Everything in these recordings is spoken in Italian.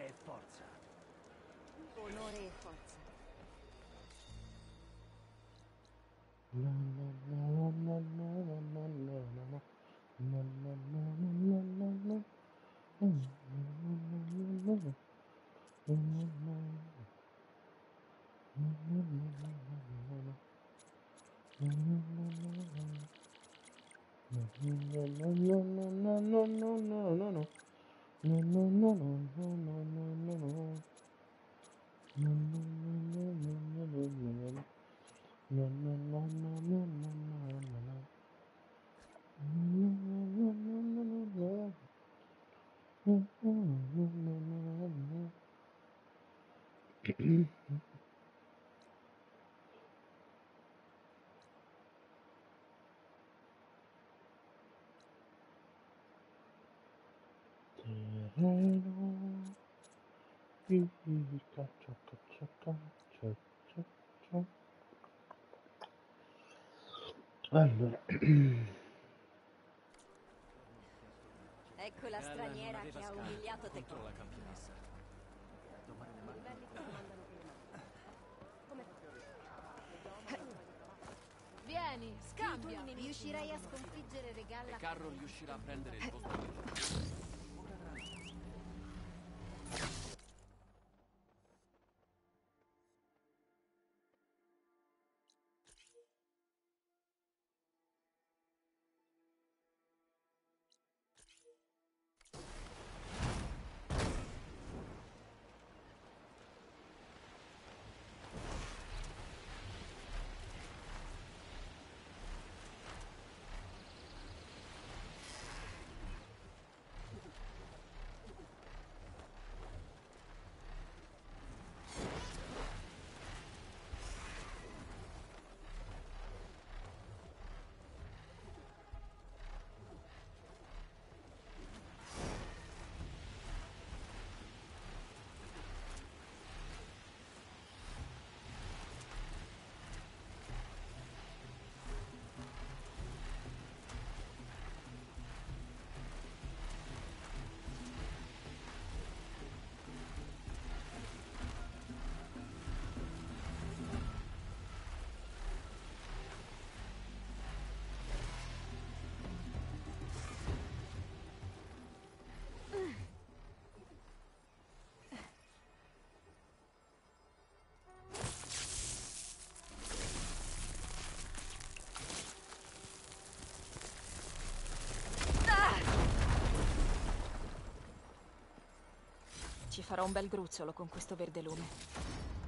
e forza. Onore e forza. Allora, Ecco la straniera che ha umiliato te. Contro la campionessa. Domare le mani. Vieni, scambia. Riuscirai a sconfiggere Regalla. E Carro riuscirà a prendere il posto di John. Ci farò un bel gruzzolo con questo verde lume.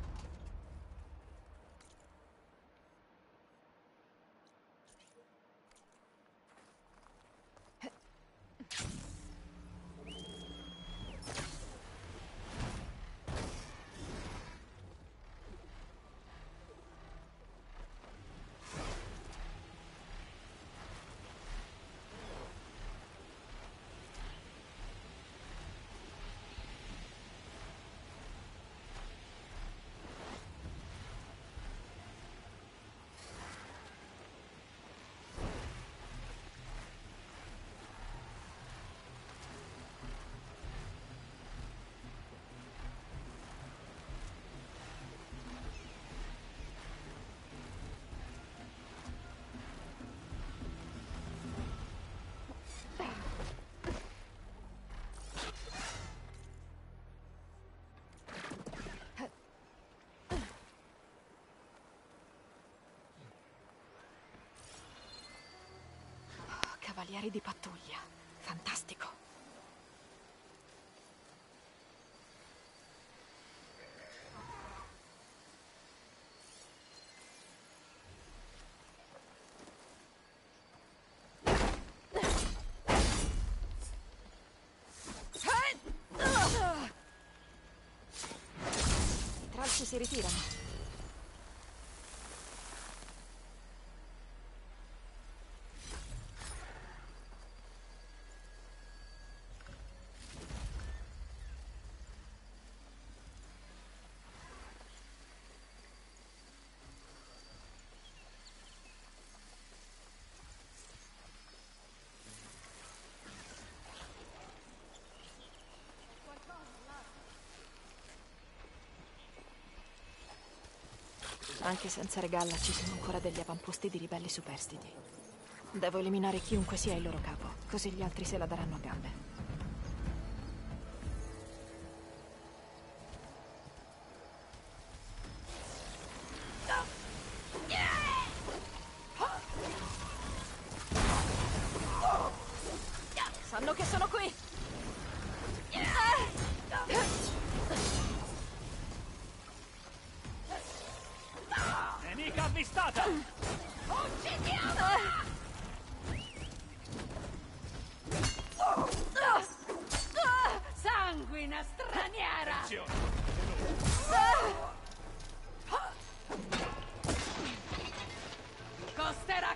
Cavalieri di pattuglia. Fantastico. I tralci si ritirano. Anche senza regalla ci sono ancora degli avamposti di ribelli superstiti. Devo eliminare chiunque sia il loro capo, così gli altri se la daranno a gambe. Sanno che sono qui! Nemica avvistata! Sanguina straniera! Costerà...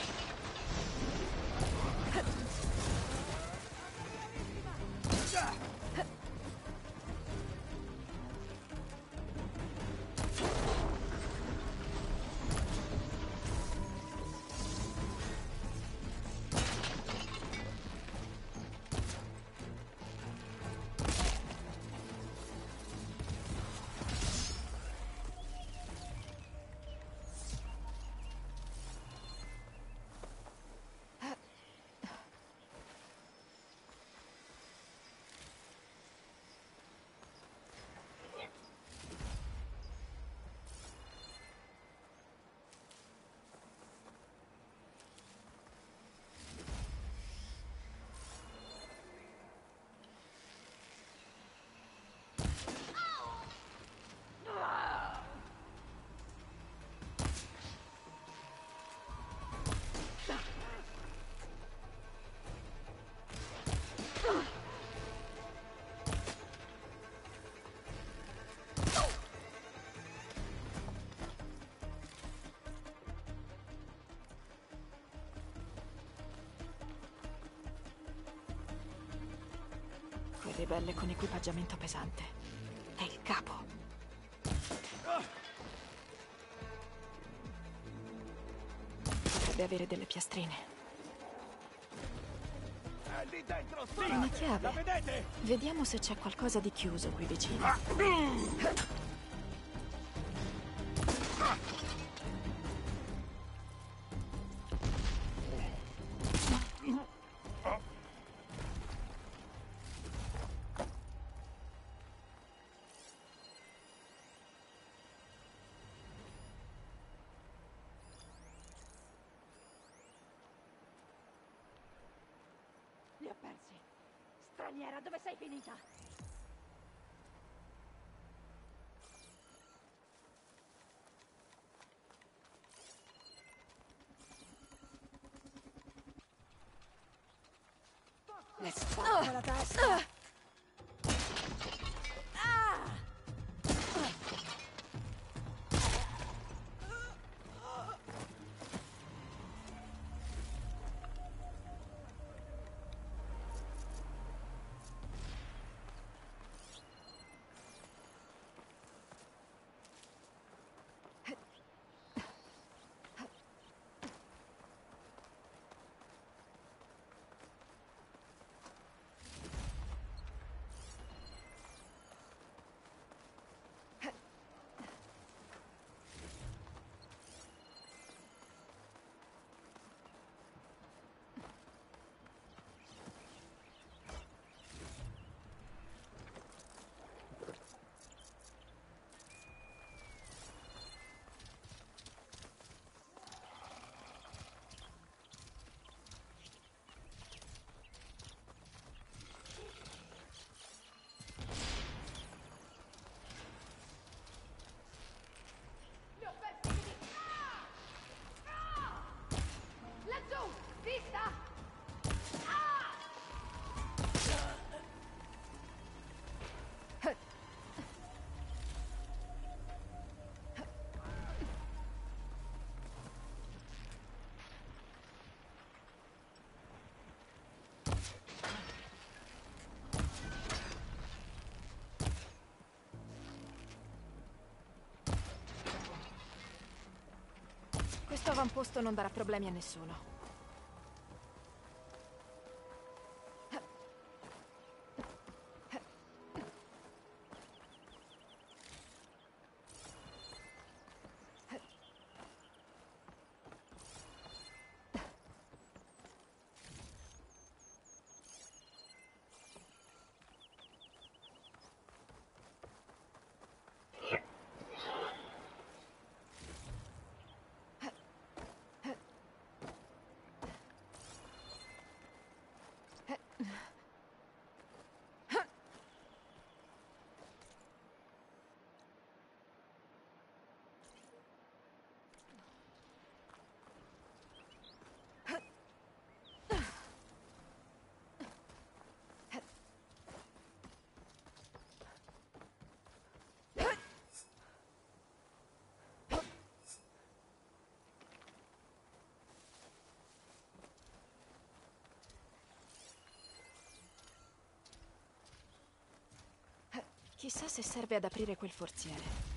Quel ribelle con equipaggiamento pesante. È il capo. Potrebbe avere delle piastrine. È lì dentro, Una chiave. La vedete? Vediamo se c'è qualcosa di chiuso qui vicino. Li ho persi. Straniera, dove sei finita? Le spacco la testa! Laggiù! Vista! Questo avamposto non darà problemi a nessuno. Chissà se serve ad aprire quel forziere.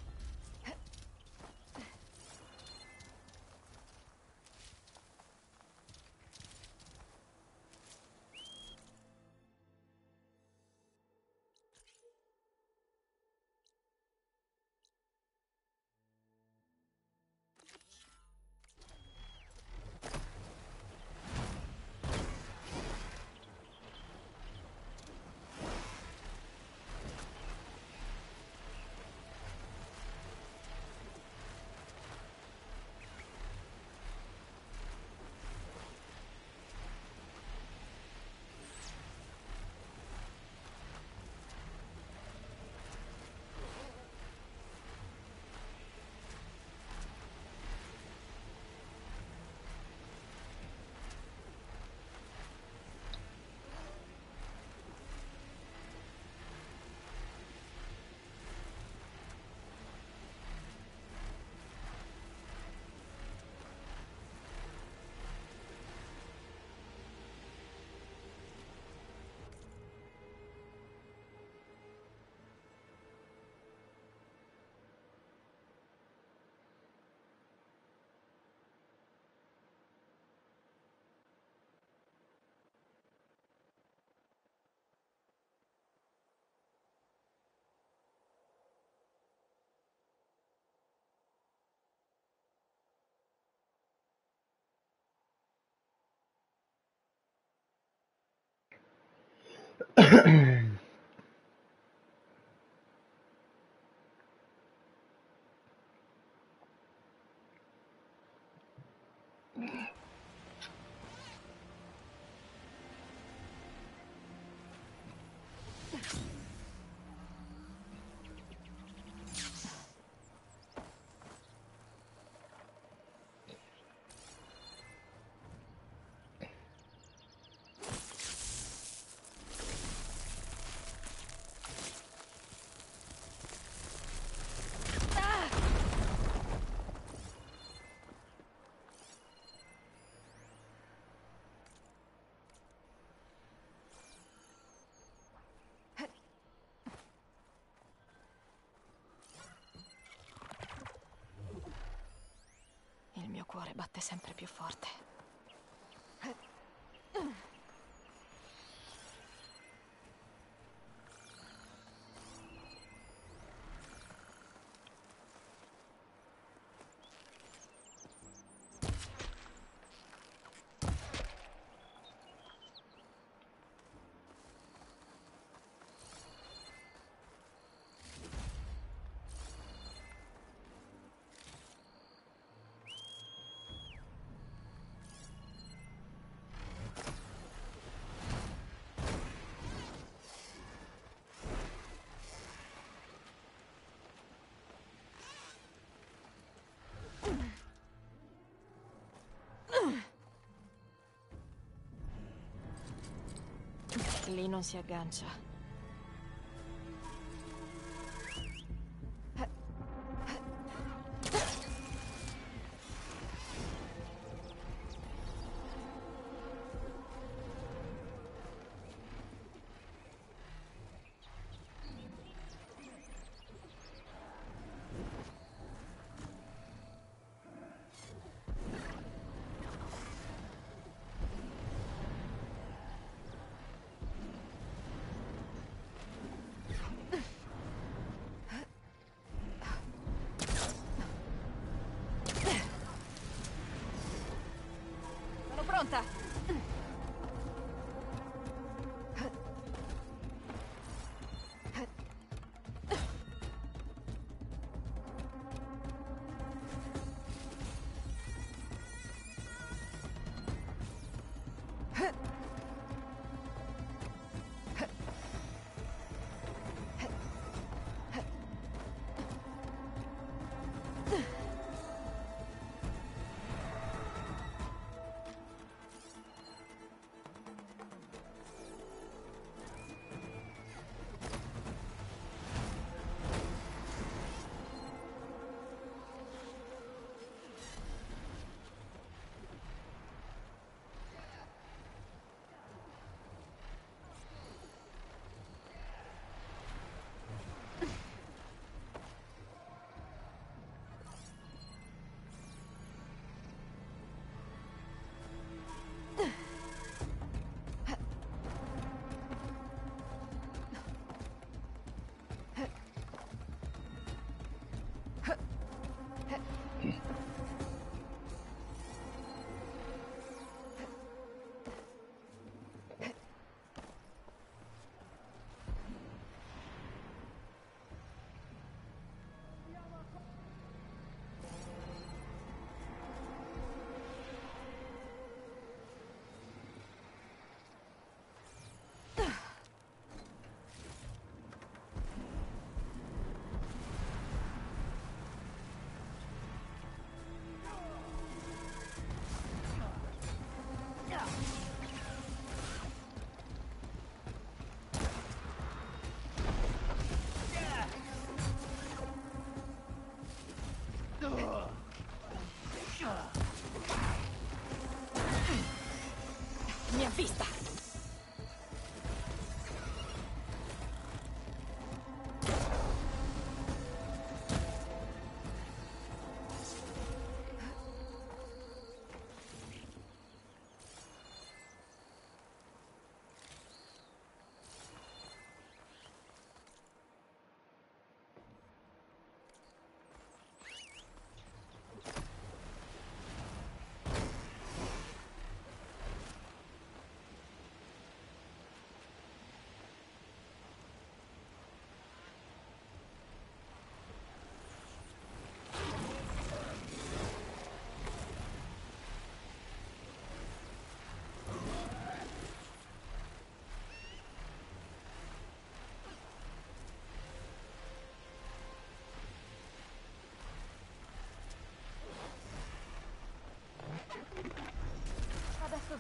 Il mio cuore batte sempre più forte. Lì non si aggancia. Sono pronta!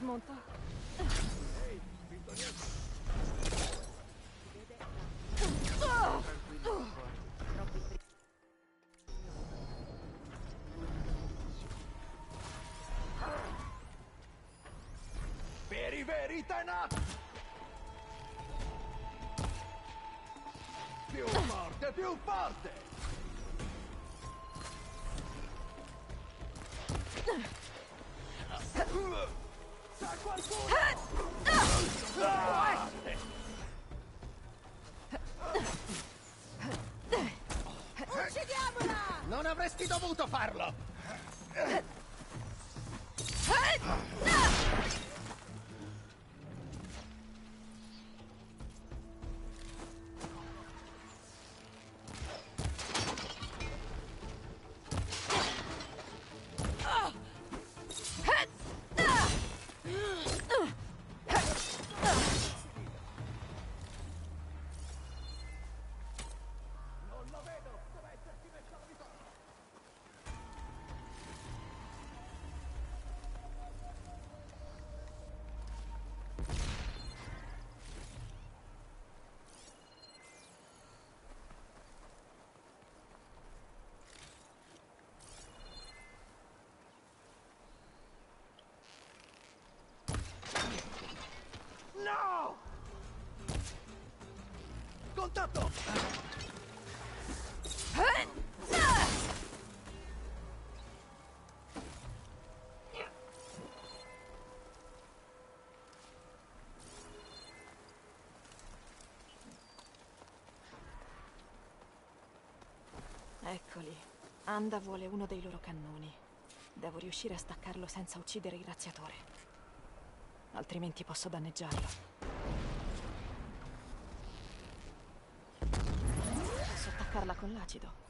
smonto. Per i veri Tenat! Più forte, più forte! Sa qualcuno? Uccidiamola! Non avresti dovuto farlo! No! Contatto! Eccoli. Anda vuole uno dei loro cannoni. Devo riuscire a staccarlo senza uccidere il razziatore. Altrimenti posso danneggiarlo. Posso attaccarla con l'acido.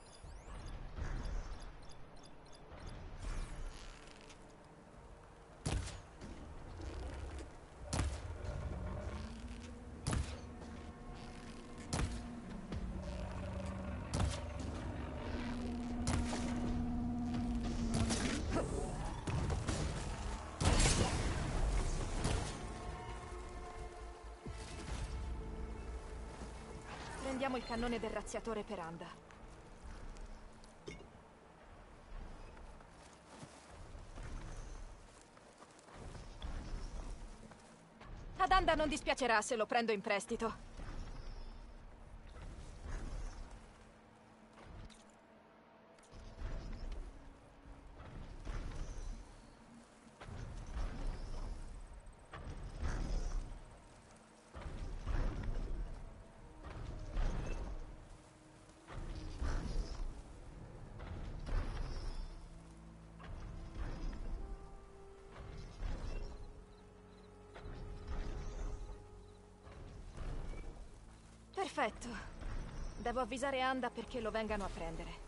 Prendiamo il cannone del razziatore per Anda. Ad Anda non dispiacerà se lo prendo in prestito. Perfetto. Devo avvisare Anda perché lo vengano a prendere.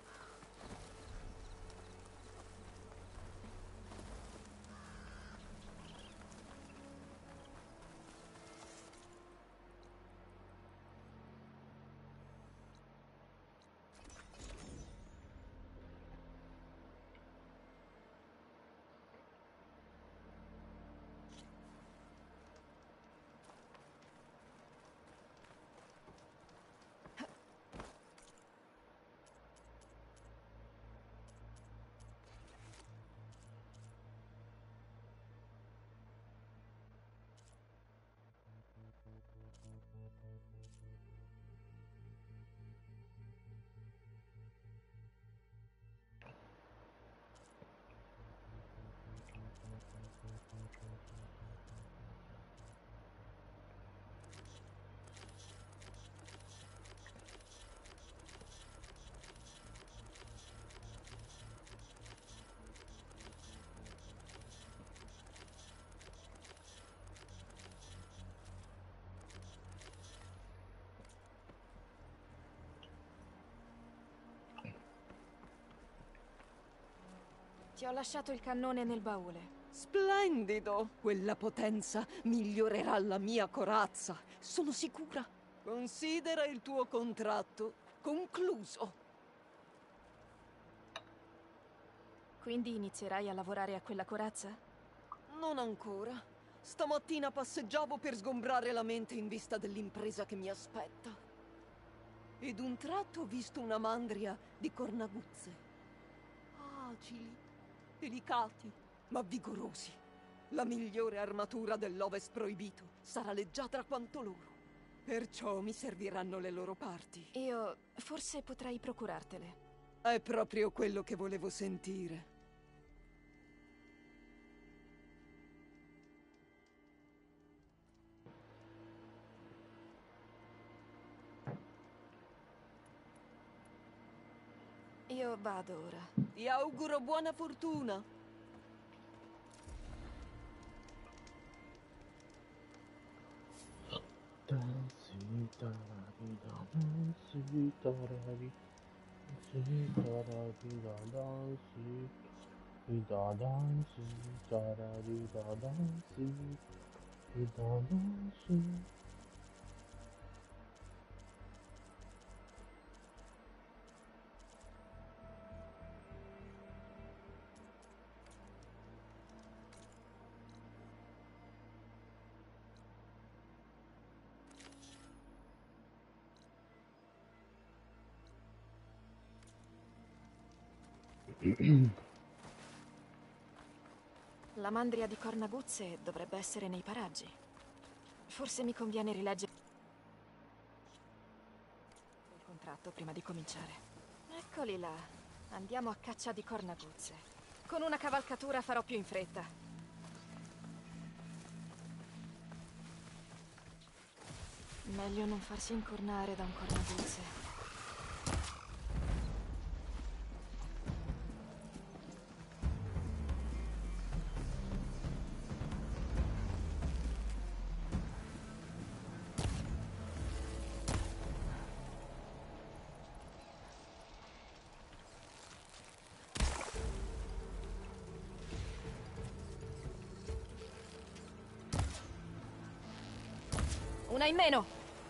Ti ho lasciato il cannone nel baule. Splendido! Quella potenza migliorerà la mia corazza, sono sicura. Considera il tuo contratto concluso. Quindi inizierai a lavorare a quella corazza? Non ancora. Stamattina passeggiavo per sgombrare la mente in vista dell'impresa che mi aspetta. E d'un tratto ho visto una mandria di cornaguzze. Agili, delicati, ma vigorosi. La migliore armatura dell'Ovest proibito sarà leggiadra quanto loro. Perciò mi serviranno le loro parti. Io forse potrei procurartele. È proprio quello che volevo sentire. Io vado ora. Ti auguro buona fortuna. Dansi, tararira, dansi, tarari, dansi, tararira, dansi, ida, dansi, tararira, dansi, ida, dansi. La mandria di cornaguzze dovrebbe essere nei paraggi. Forse mi conviene rileggere il contratto prima di cominciare. Eccoli là. Andiamo a caccia di cornaguzze. Con una cavalcatura farò più in fretta. Meglio non farsi incornare da un cornaguzze. Una in meno!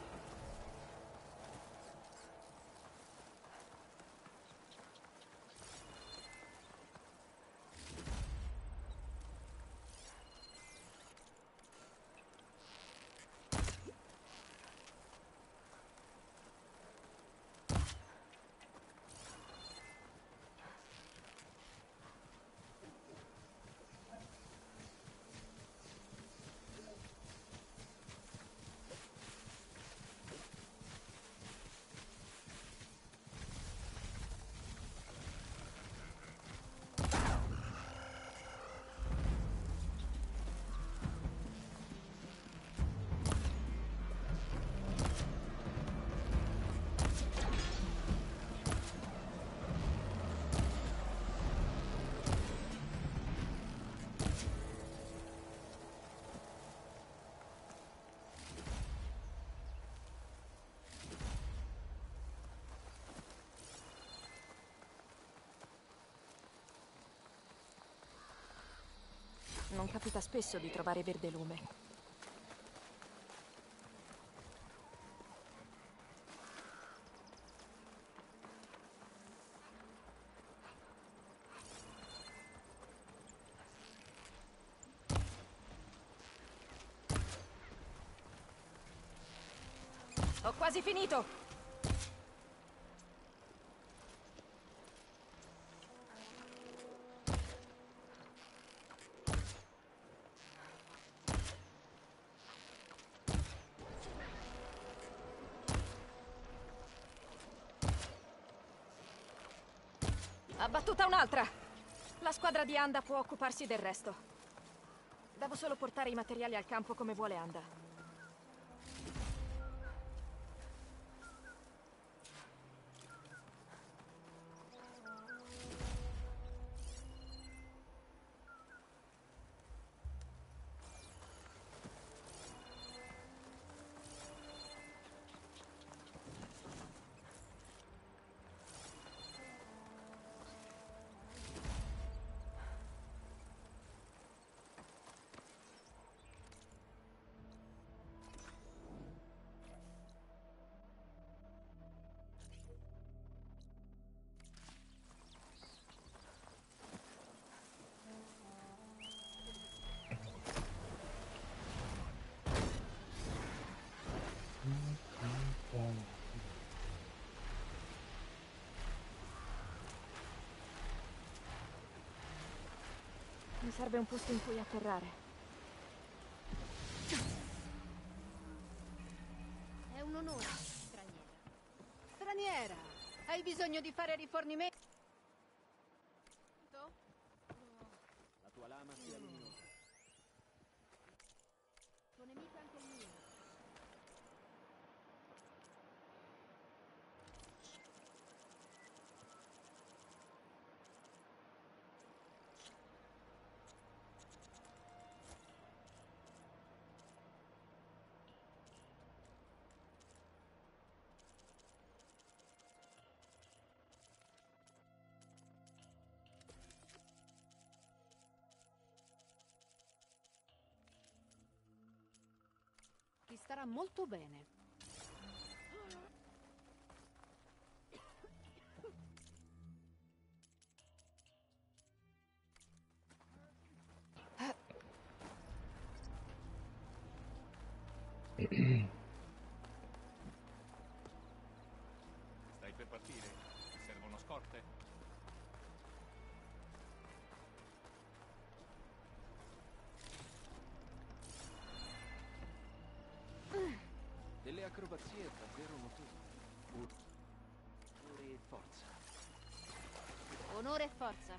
Non capita spesso di trovare verde lume. Ho quasi finito! Abbattuta un'altra! La squadra di Anda può occuparsi del resto. Devo solo portare i materiali al campo come vuole Anda. serve un posto in cui atterrare. È un onore, straniera. Straniera, hai bisogno di fare rifornimento? La tua lama sia luminosa. Tuo nemico è anche il mio. Ti starà molto bene. Stai per partire? Ti servono scorte? Delle acrobazie davvero notevoli. Onore e forza. Onore e forza.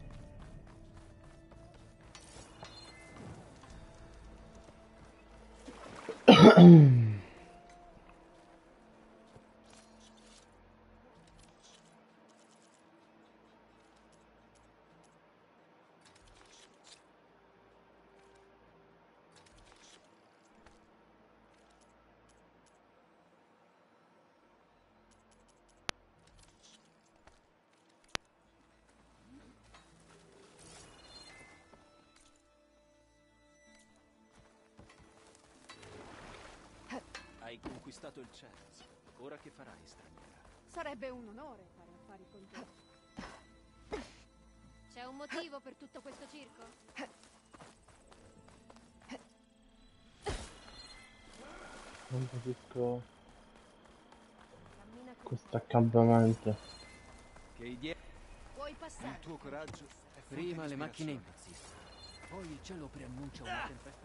Hai conquistato il Chance. Ora che farai, straniera? Sarebbe un onore fare affari con te. C'è un motivo per tutto questo circo? Non capisco Cammina con questo accampamento. Che idea? Puoi passare. Il tuo coraggio è prima le macchine impazziscono. Poi il cielo preannuncia una tempesta.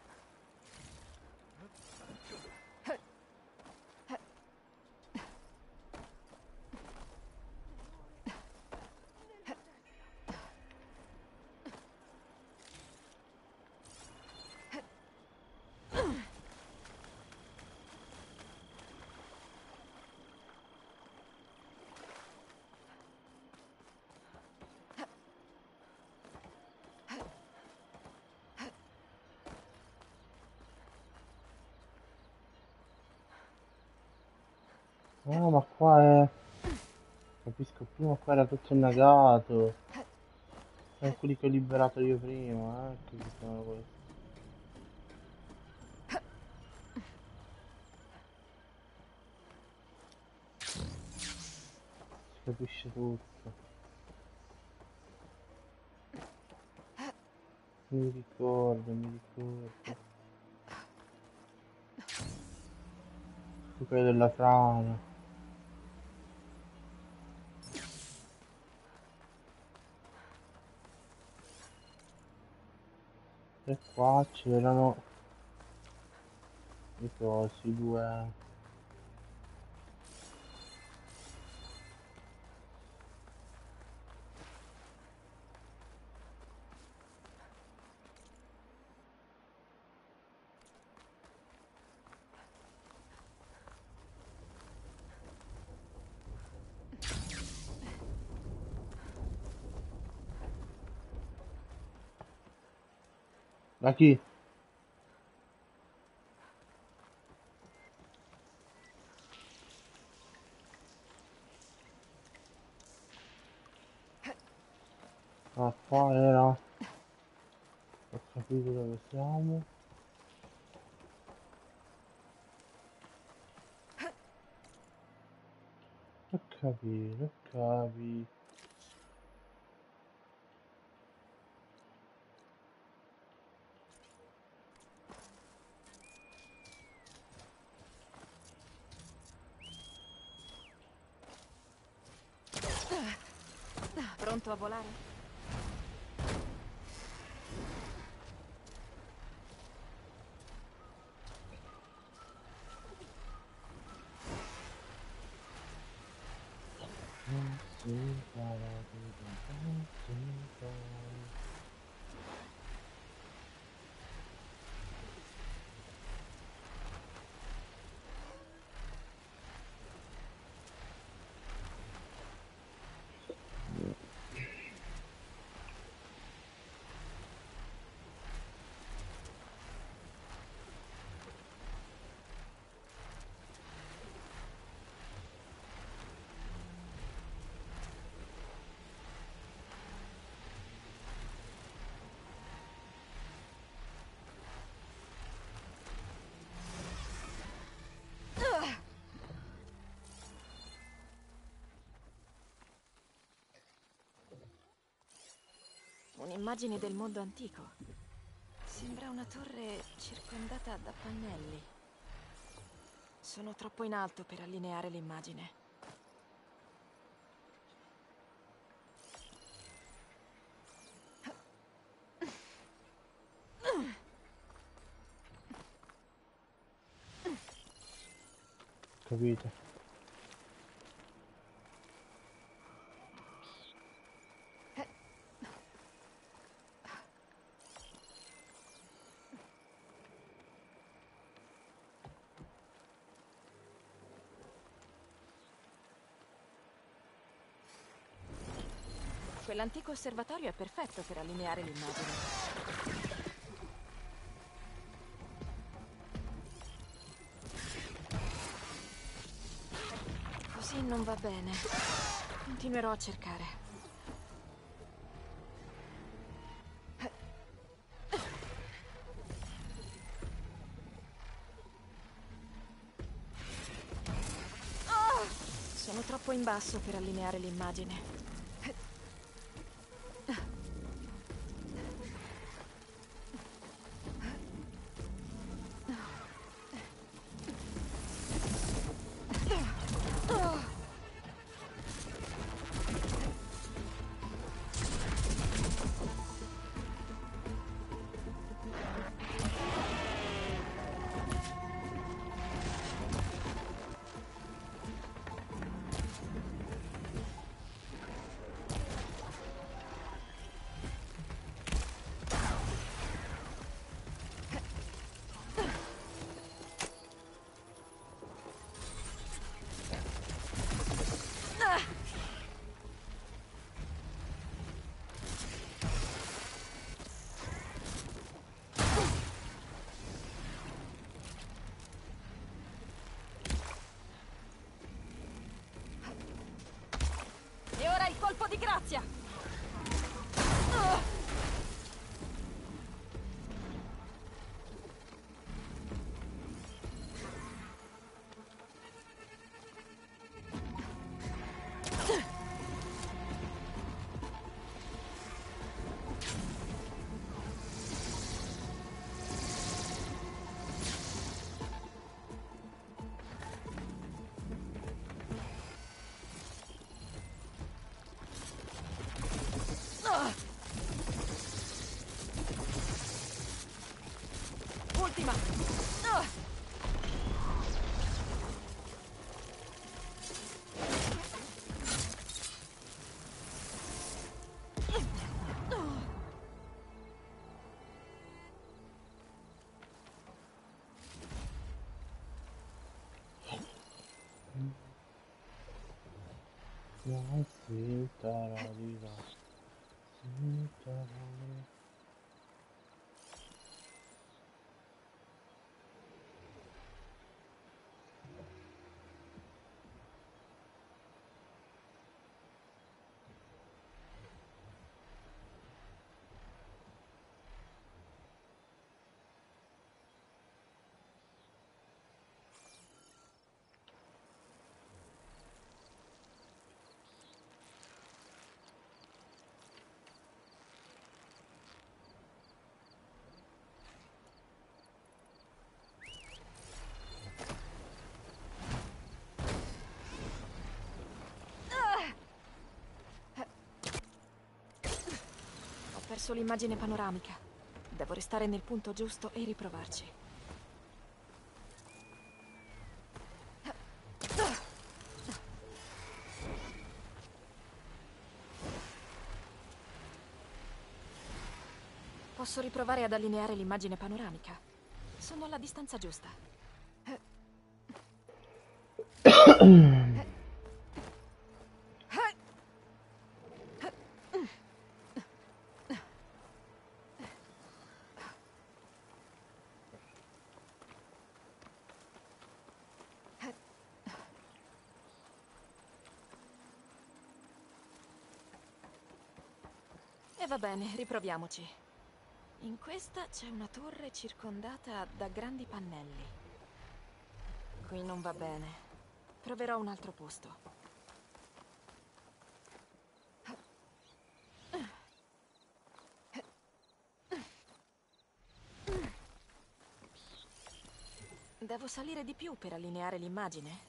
Ah, ma qua è... Capisco, prima qua era tutto annagato. Sono quelli che ho liberato io prima, che sono questi. Si capisce tutto. Mi ricordo, mi ricordo. Quello della frana. E qua c'erano i cosi, due. Da chi? Ah, qua era. Ho capito dove siamo. Ho capito, ho capito. Pronto a volare? Un'immagine del mondo antico. Sembra una torre circondata da pannelli. Sono troppo in alto per allineare l'immagine. Capito? Quell'antico osservatorio è perfetto per allineare l'immagine. Così non va bene. Continuerò a cercare. Sono troppo in basso per allineare l'immagine. E ora il colpo di grazia! Ultima! Ho perso l'immagine panoramica. Devo restare nel punto giusto e riprovarci. Posso riprovare ad allineare l'immagine panoramica. Sono alla distanza giusta. E va bene, riproviamoci. In questa c'è una torre circondata da grandi pannelli. Qui non va bene. Proverò un altro posto. Devo salire di più per allineare l'immagine?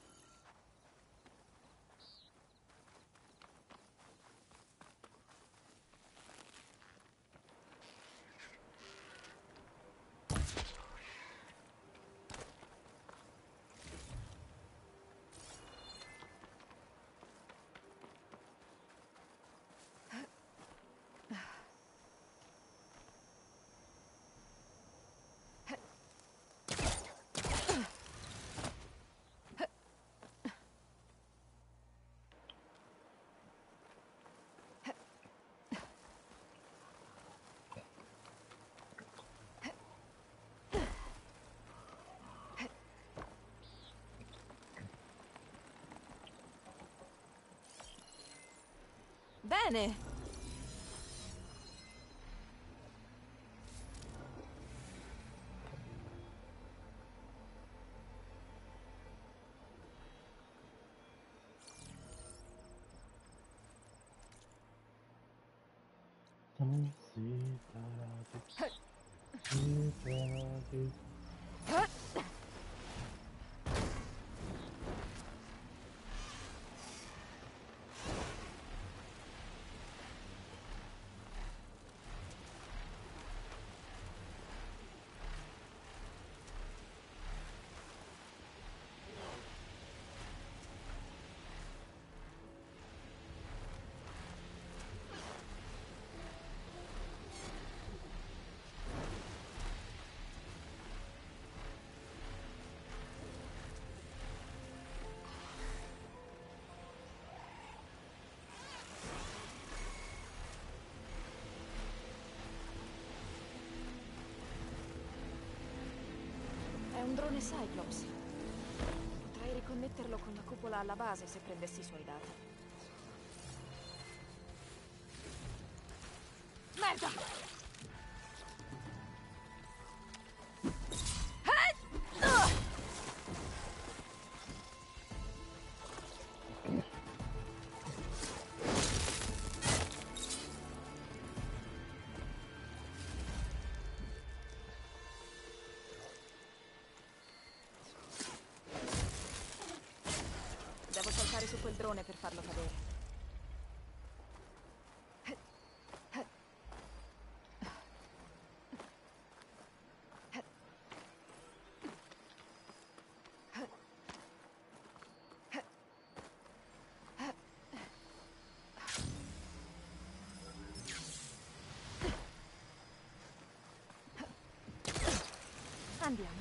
Bene! È un drone Cyclops. Potrei riconnetterlo con la cupola alla base se prendessi i suoi dati. Merda! Devo saltare su quel drone per farlo cadere. Andiamo.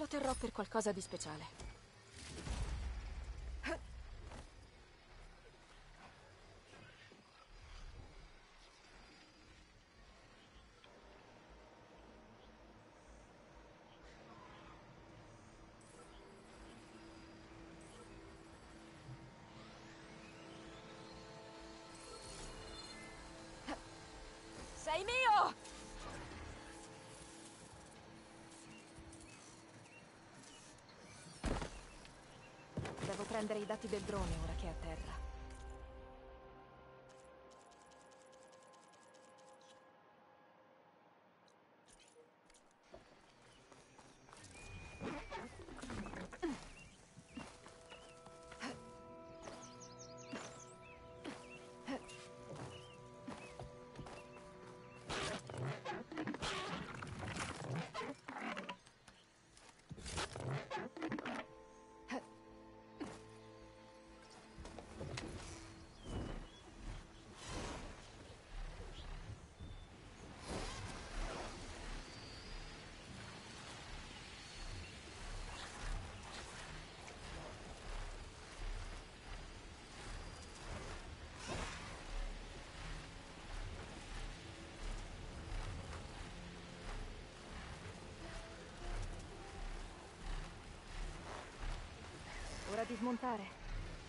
lo terrò per qualcosa di speciale. Sei mio! Devo prendere i dati del drone ora che è a terra. Ora di smontare.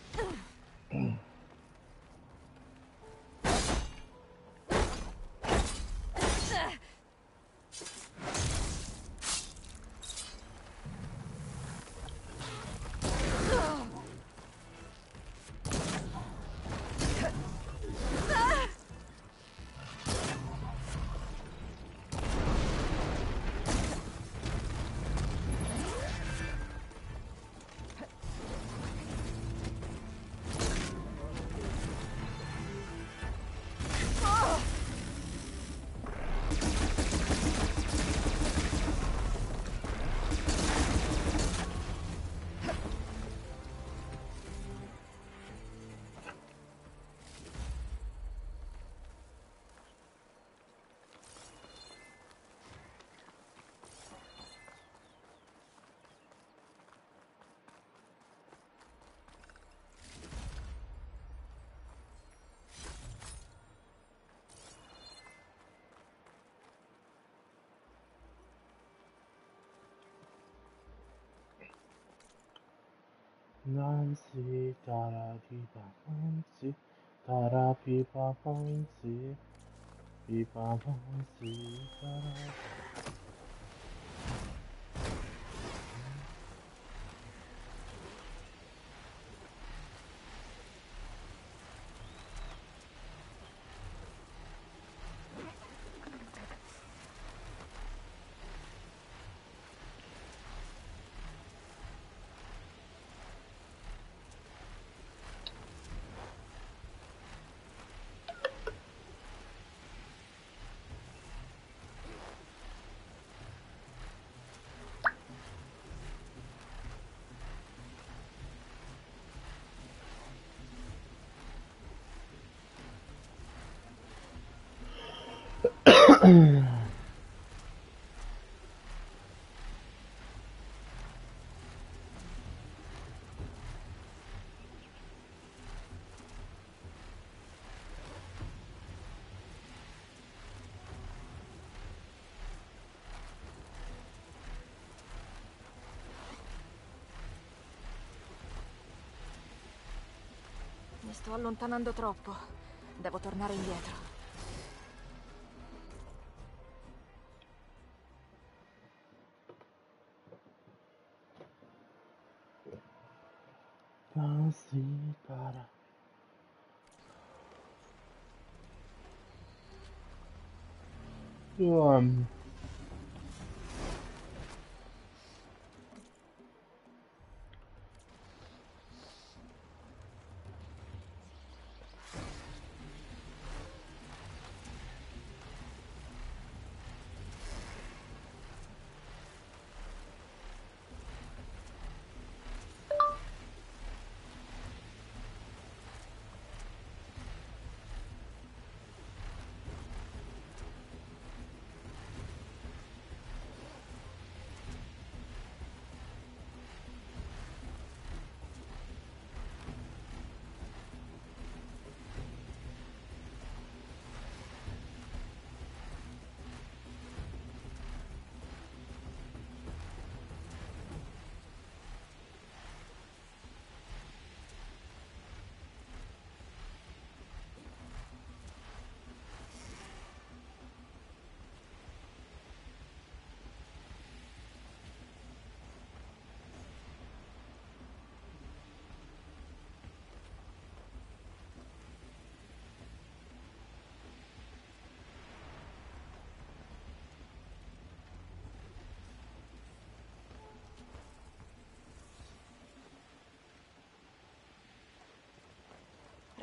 Nancy, tara pipa, Nancy, tara pipa, Nancy, pipa, Nancy, tara. Mi sto allontanando troppo. Devo tornare indietro. Nancy, tara. Um,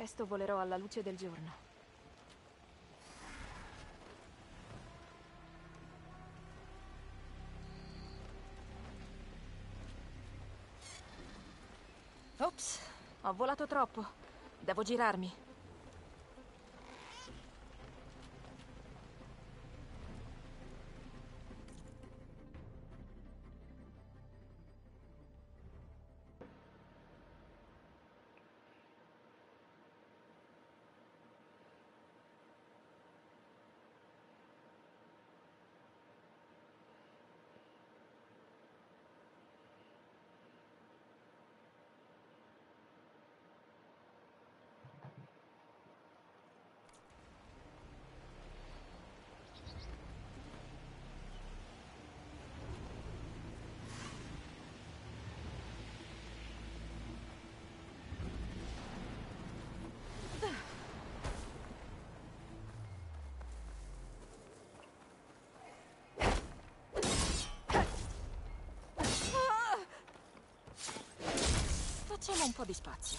Presto volerò alla luce del giorno. Ops, ho volato troppo. Devo girarmi. Facciamo un po' di spazio.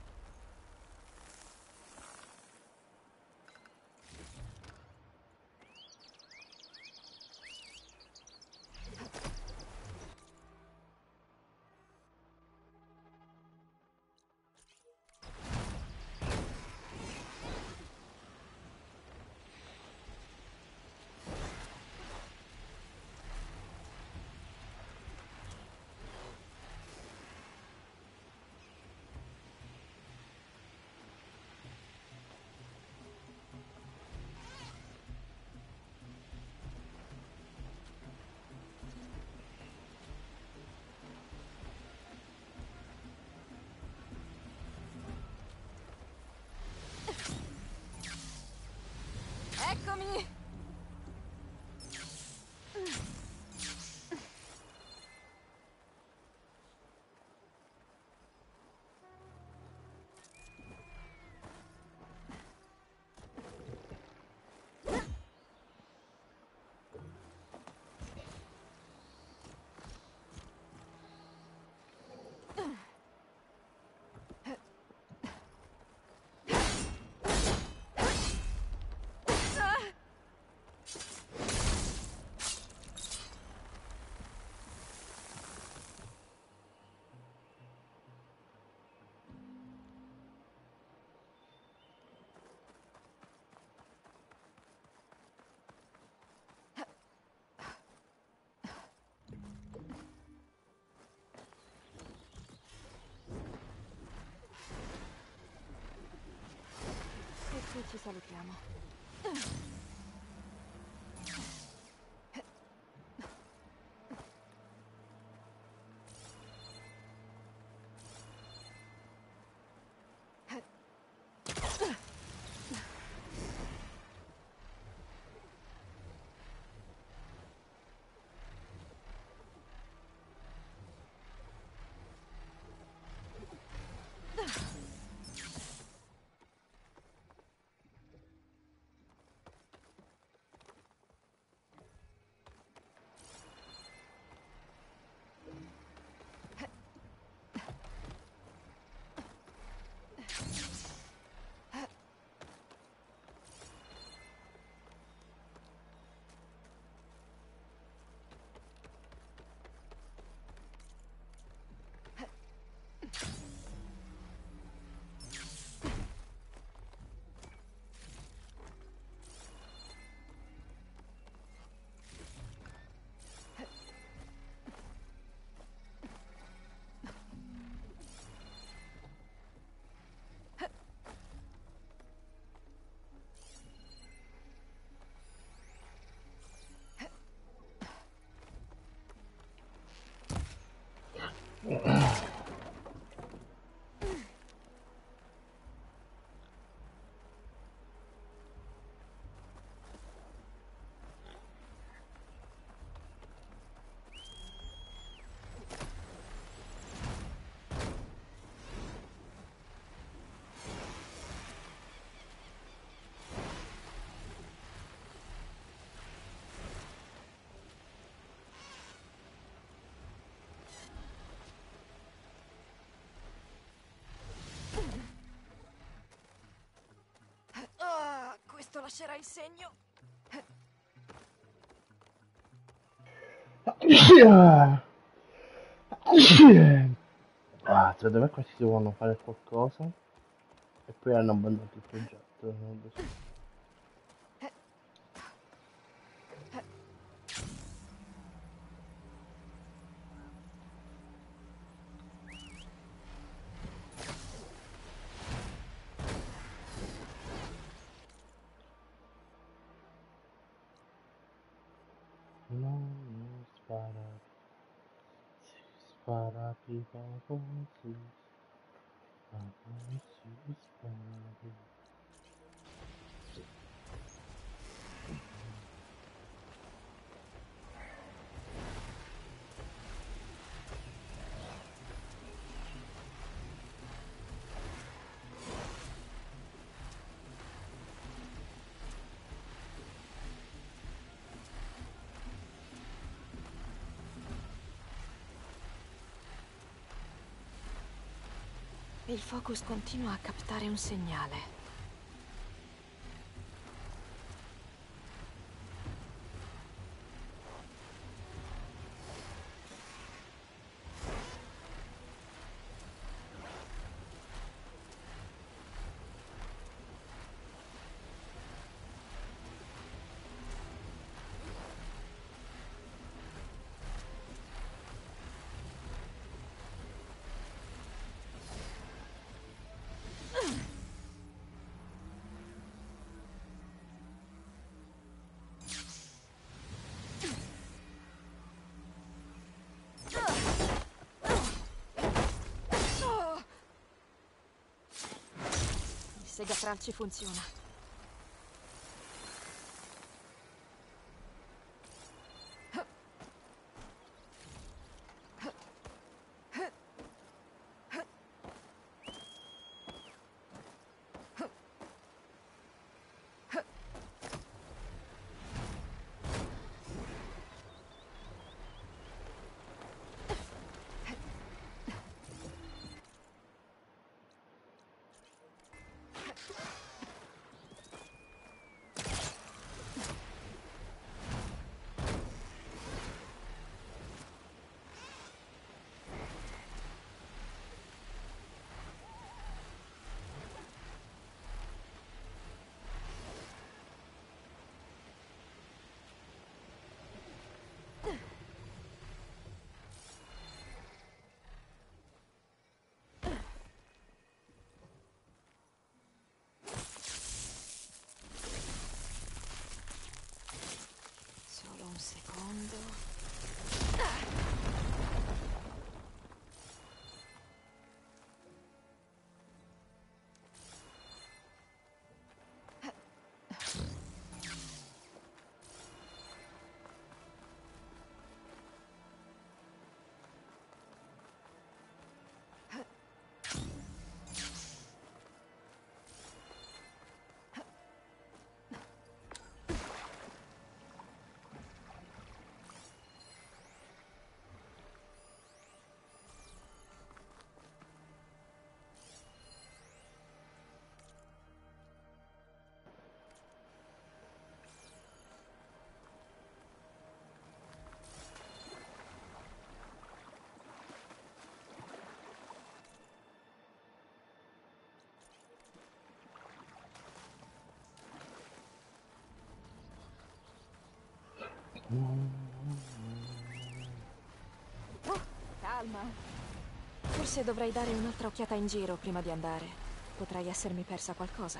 Eccomi! E qui ci salutiamo. lascerà il segno. Ah, secondo me questi devono fare qualcosa e poi hanno abbandonato il progetto. Non lo so. Non spara, si spara prima così, ma poi si spara. Il focus continua a captare un segnale. Il segatralci funziona. Solo un secondo. Calma. Forse dovrei dare un'altra occhiata in giro prima di andare. Potrei essermi persa qualcosa.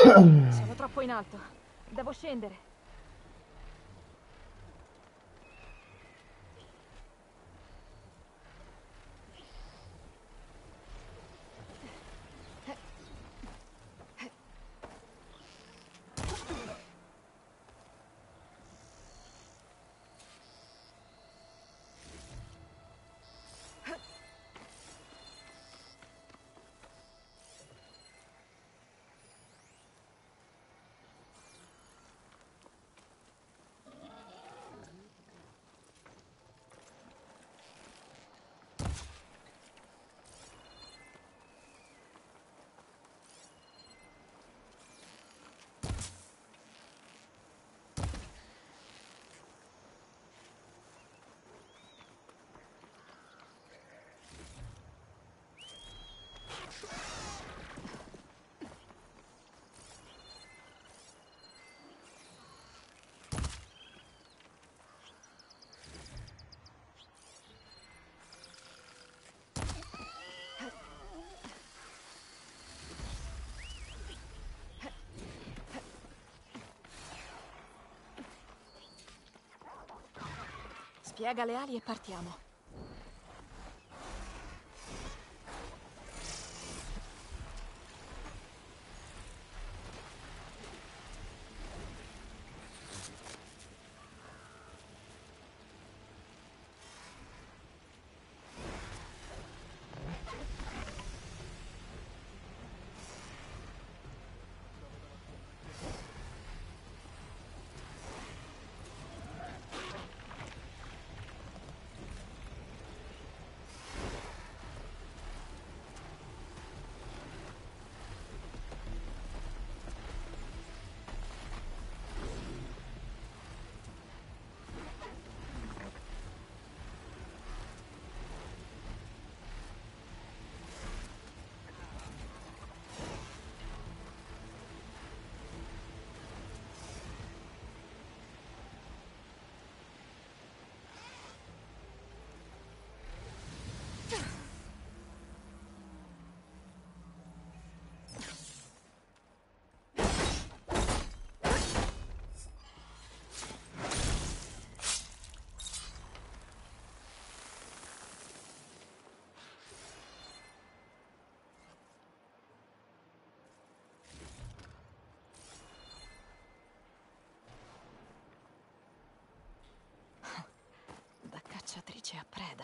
Sono troppo in alto. Devo scendere. Piega le ali e partiamo. Da cacciatrice a preda.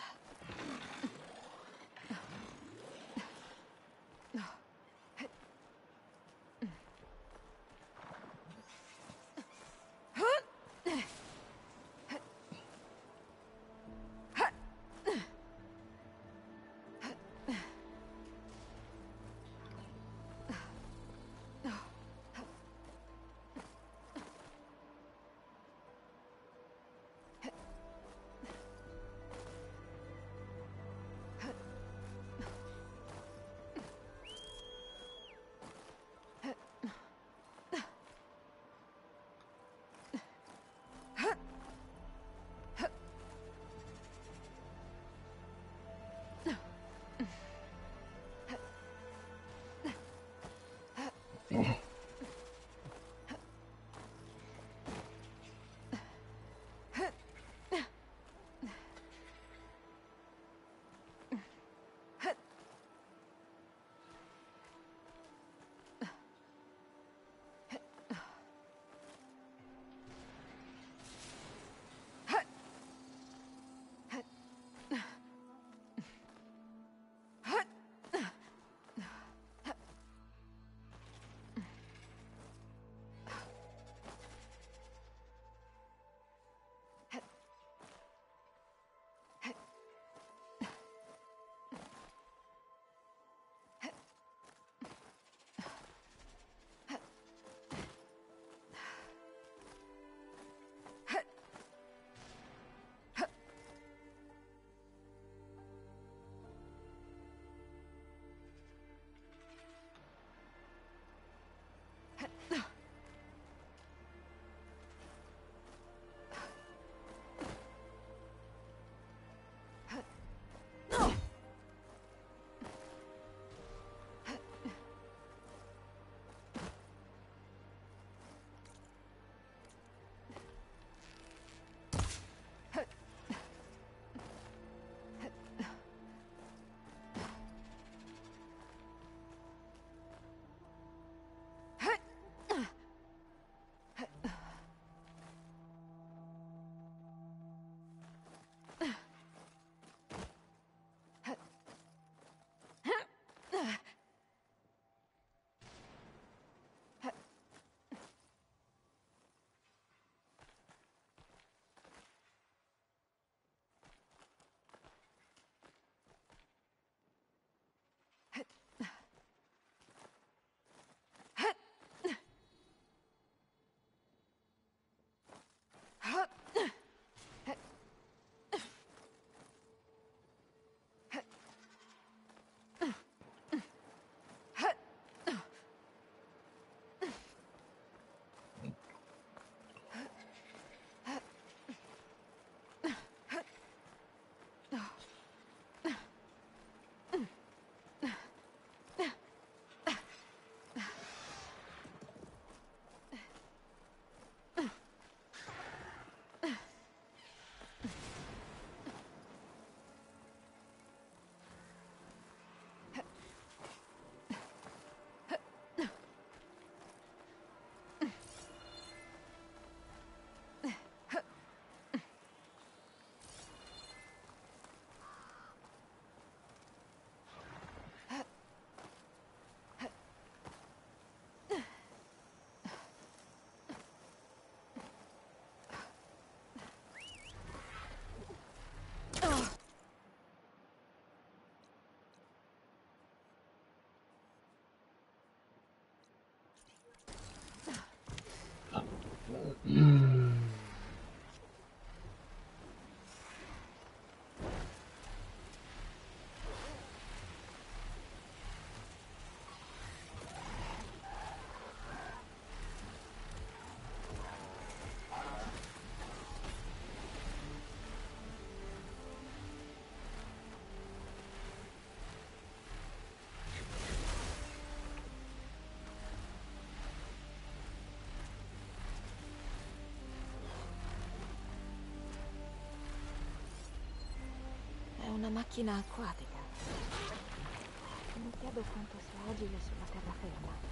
macchina acquatica. Mi chiedo quanto sia agile sulla terraferma.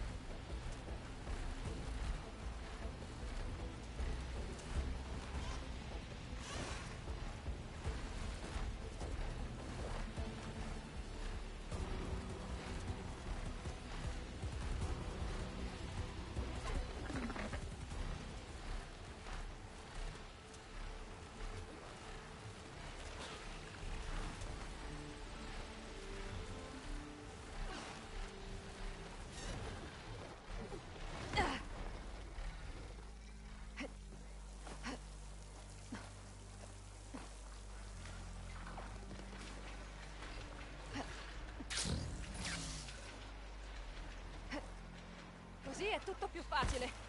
Così è tutto più facile.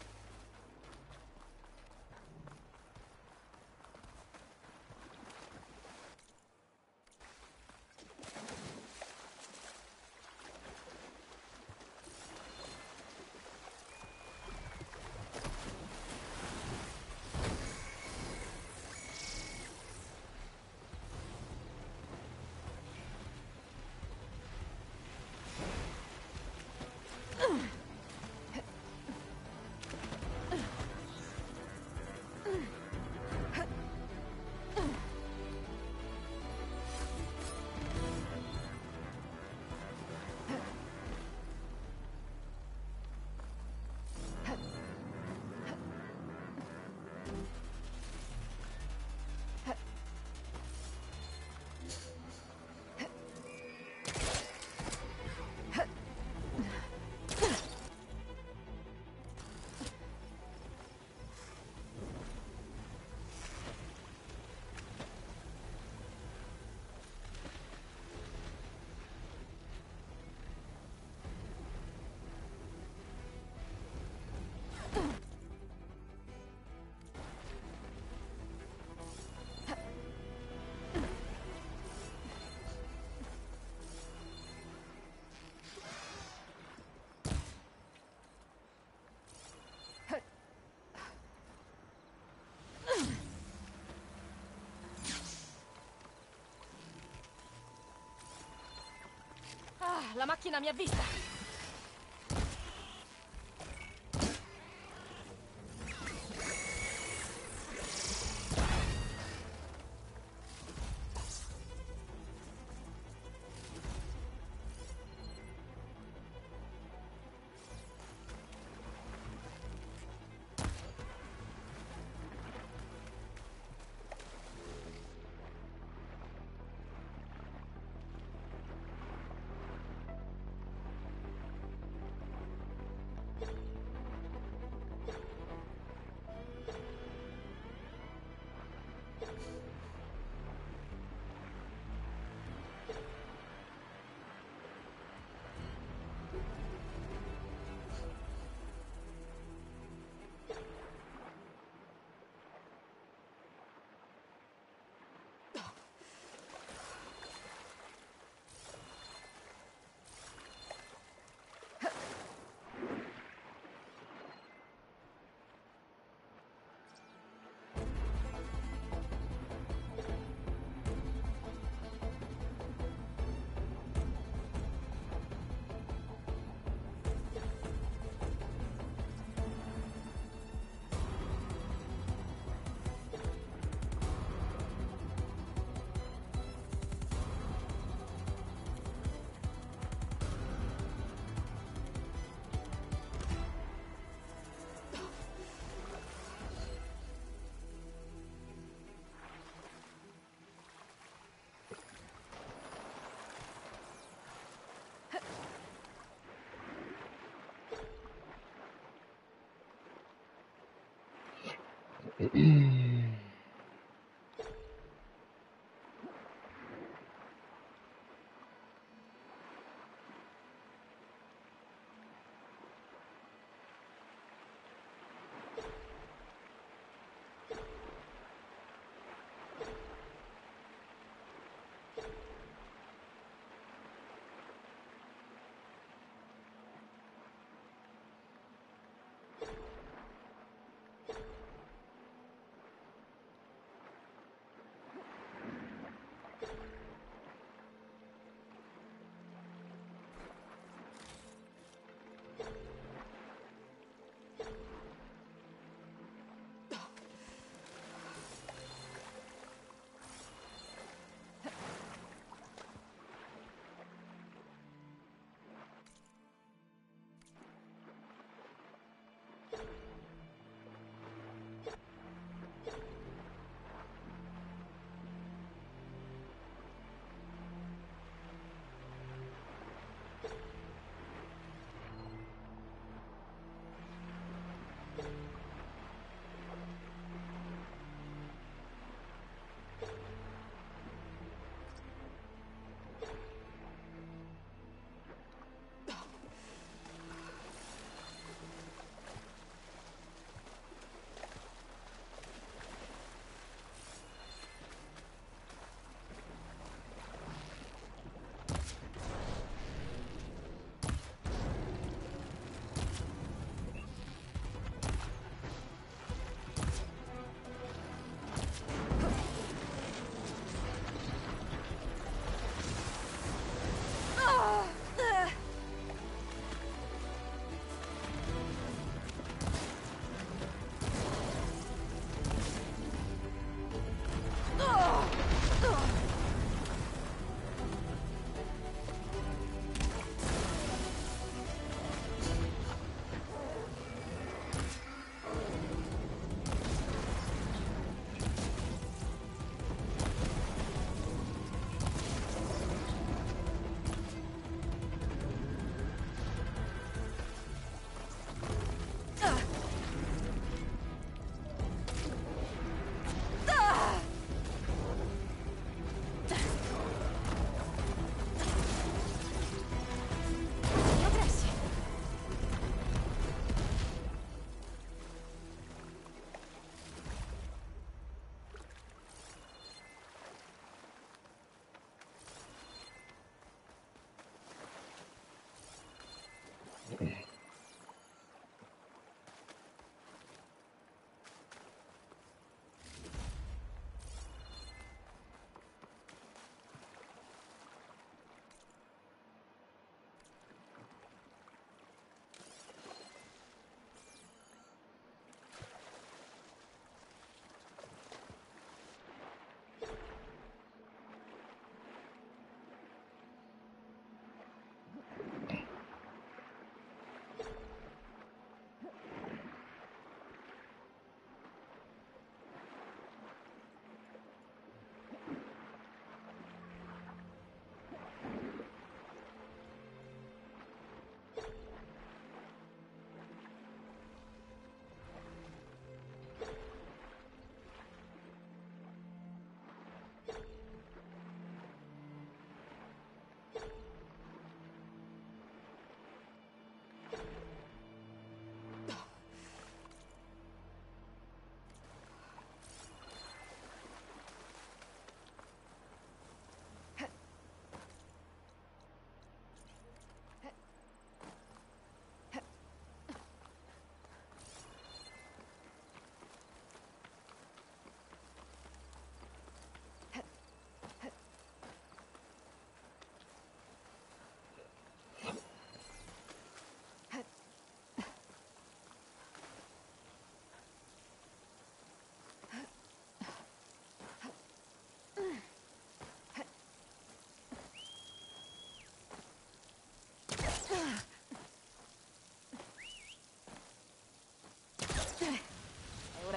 Ah, la macchina mi ha vista!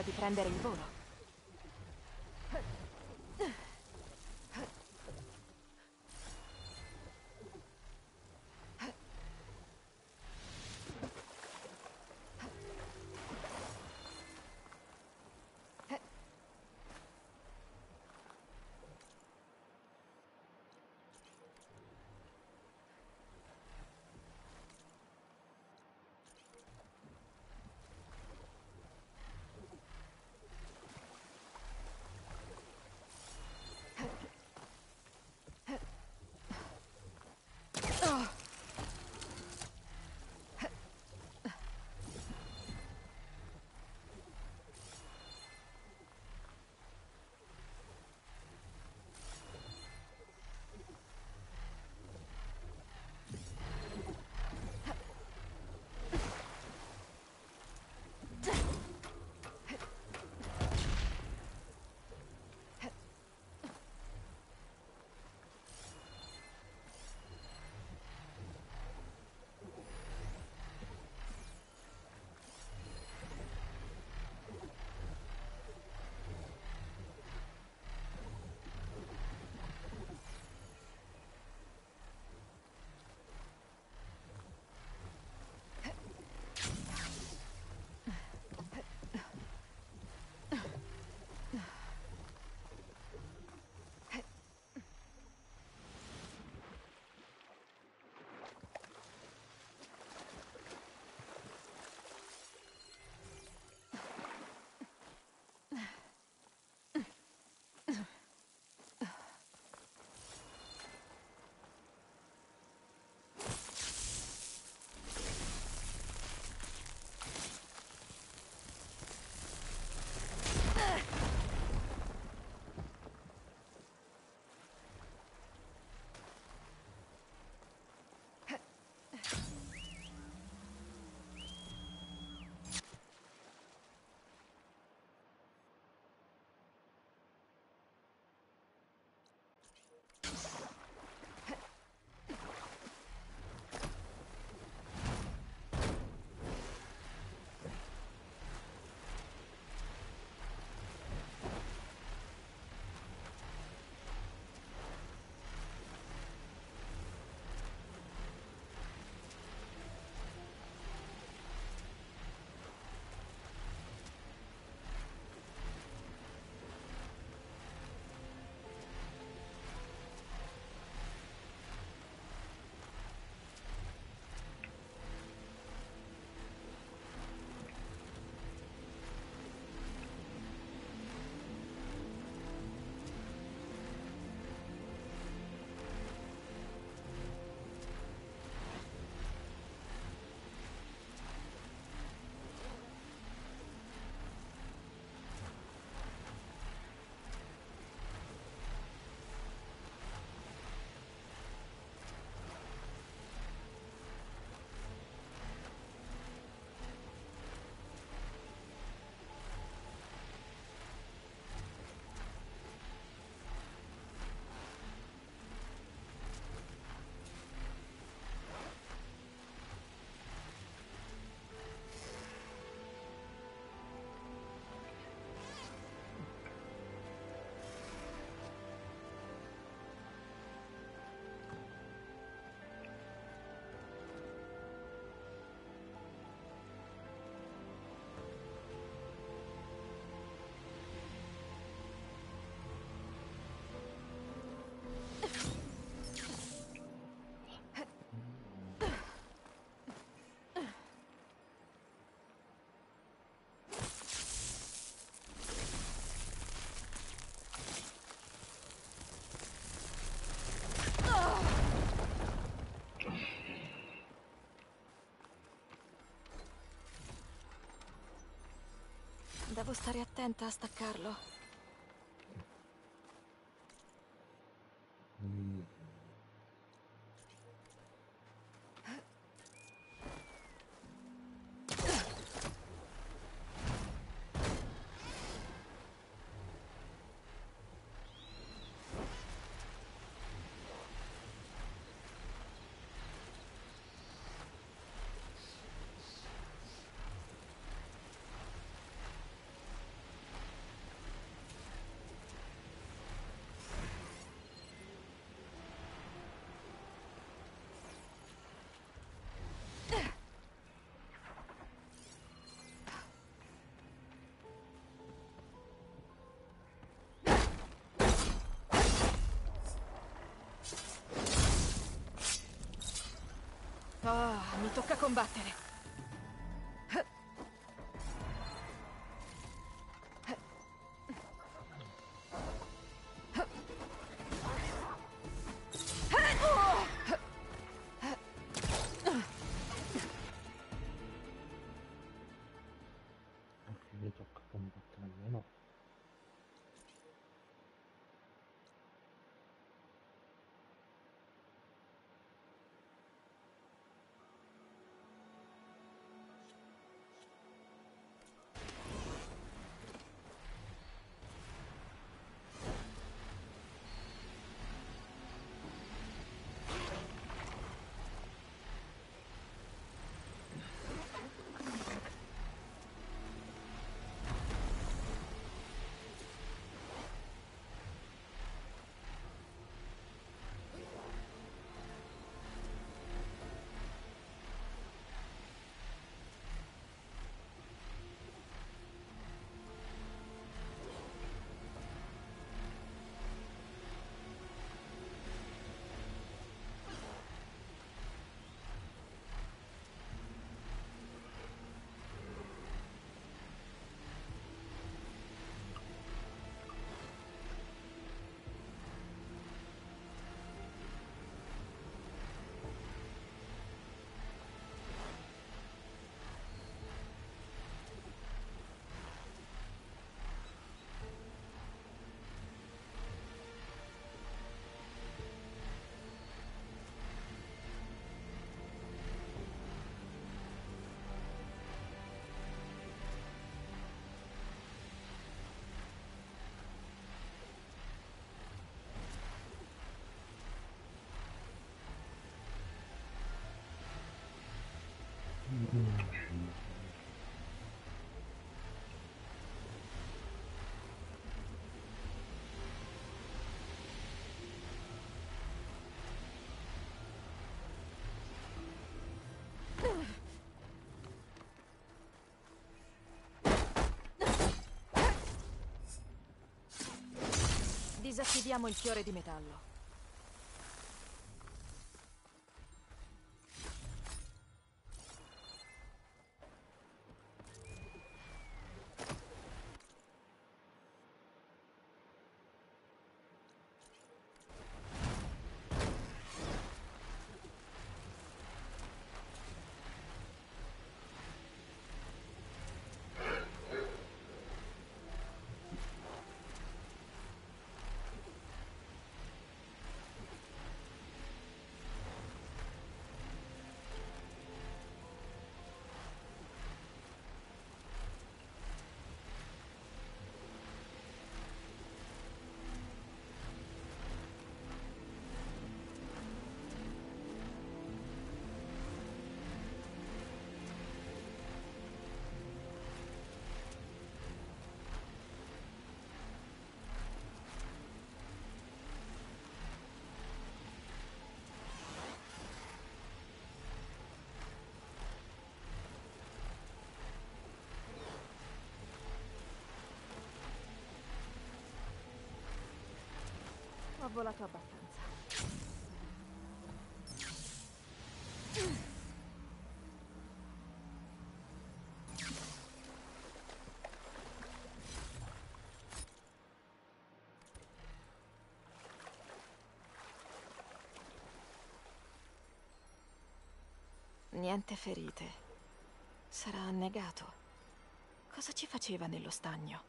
di prendere il volo. Devo stare attenta a staccarlo. tocca combattere. Mi tocca combattere almeno. Disattiviamo il fiore di metallo. Ho volato abbastanza. Niente ferite. Sarà annegato. Cosa ci faceva nello stagno?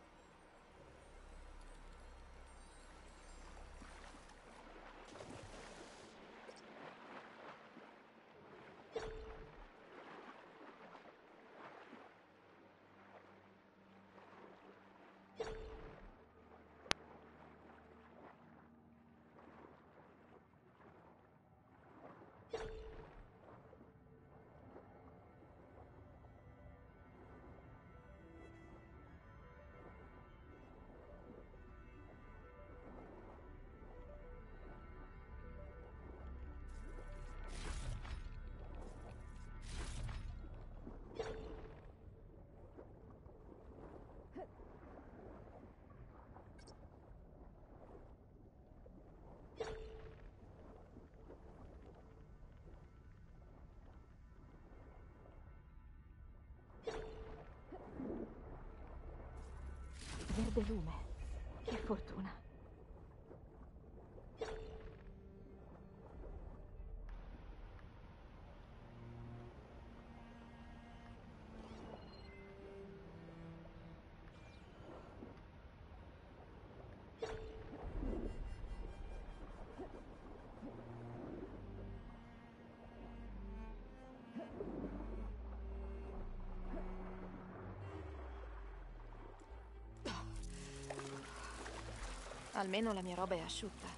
verde lume. Che fortuna. Almeno la mia roba è asciutta.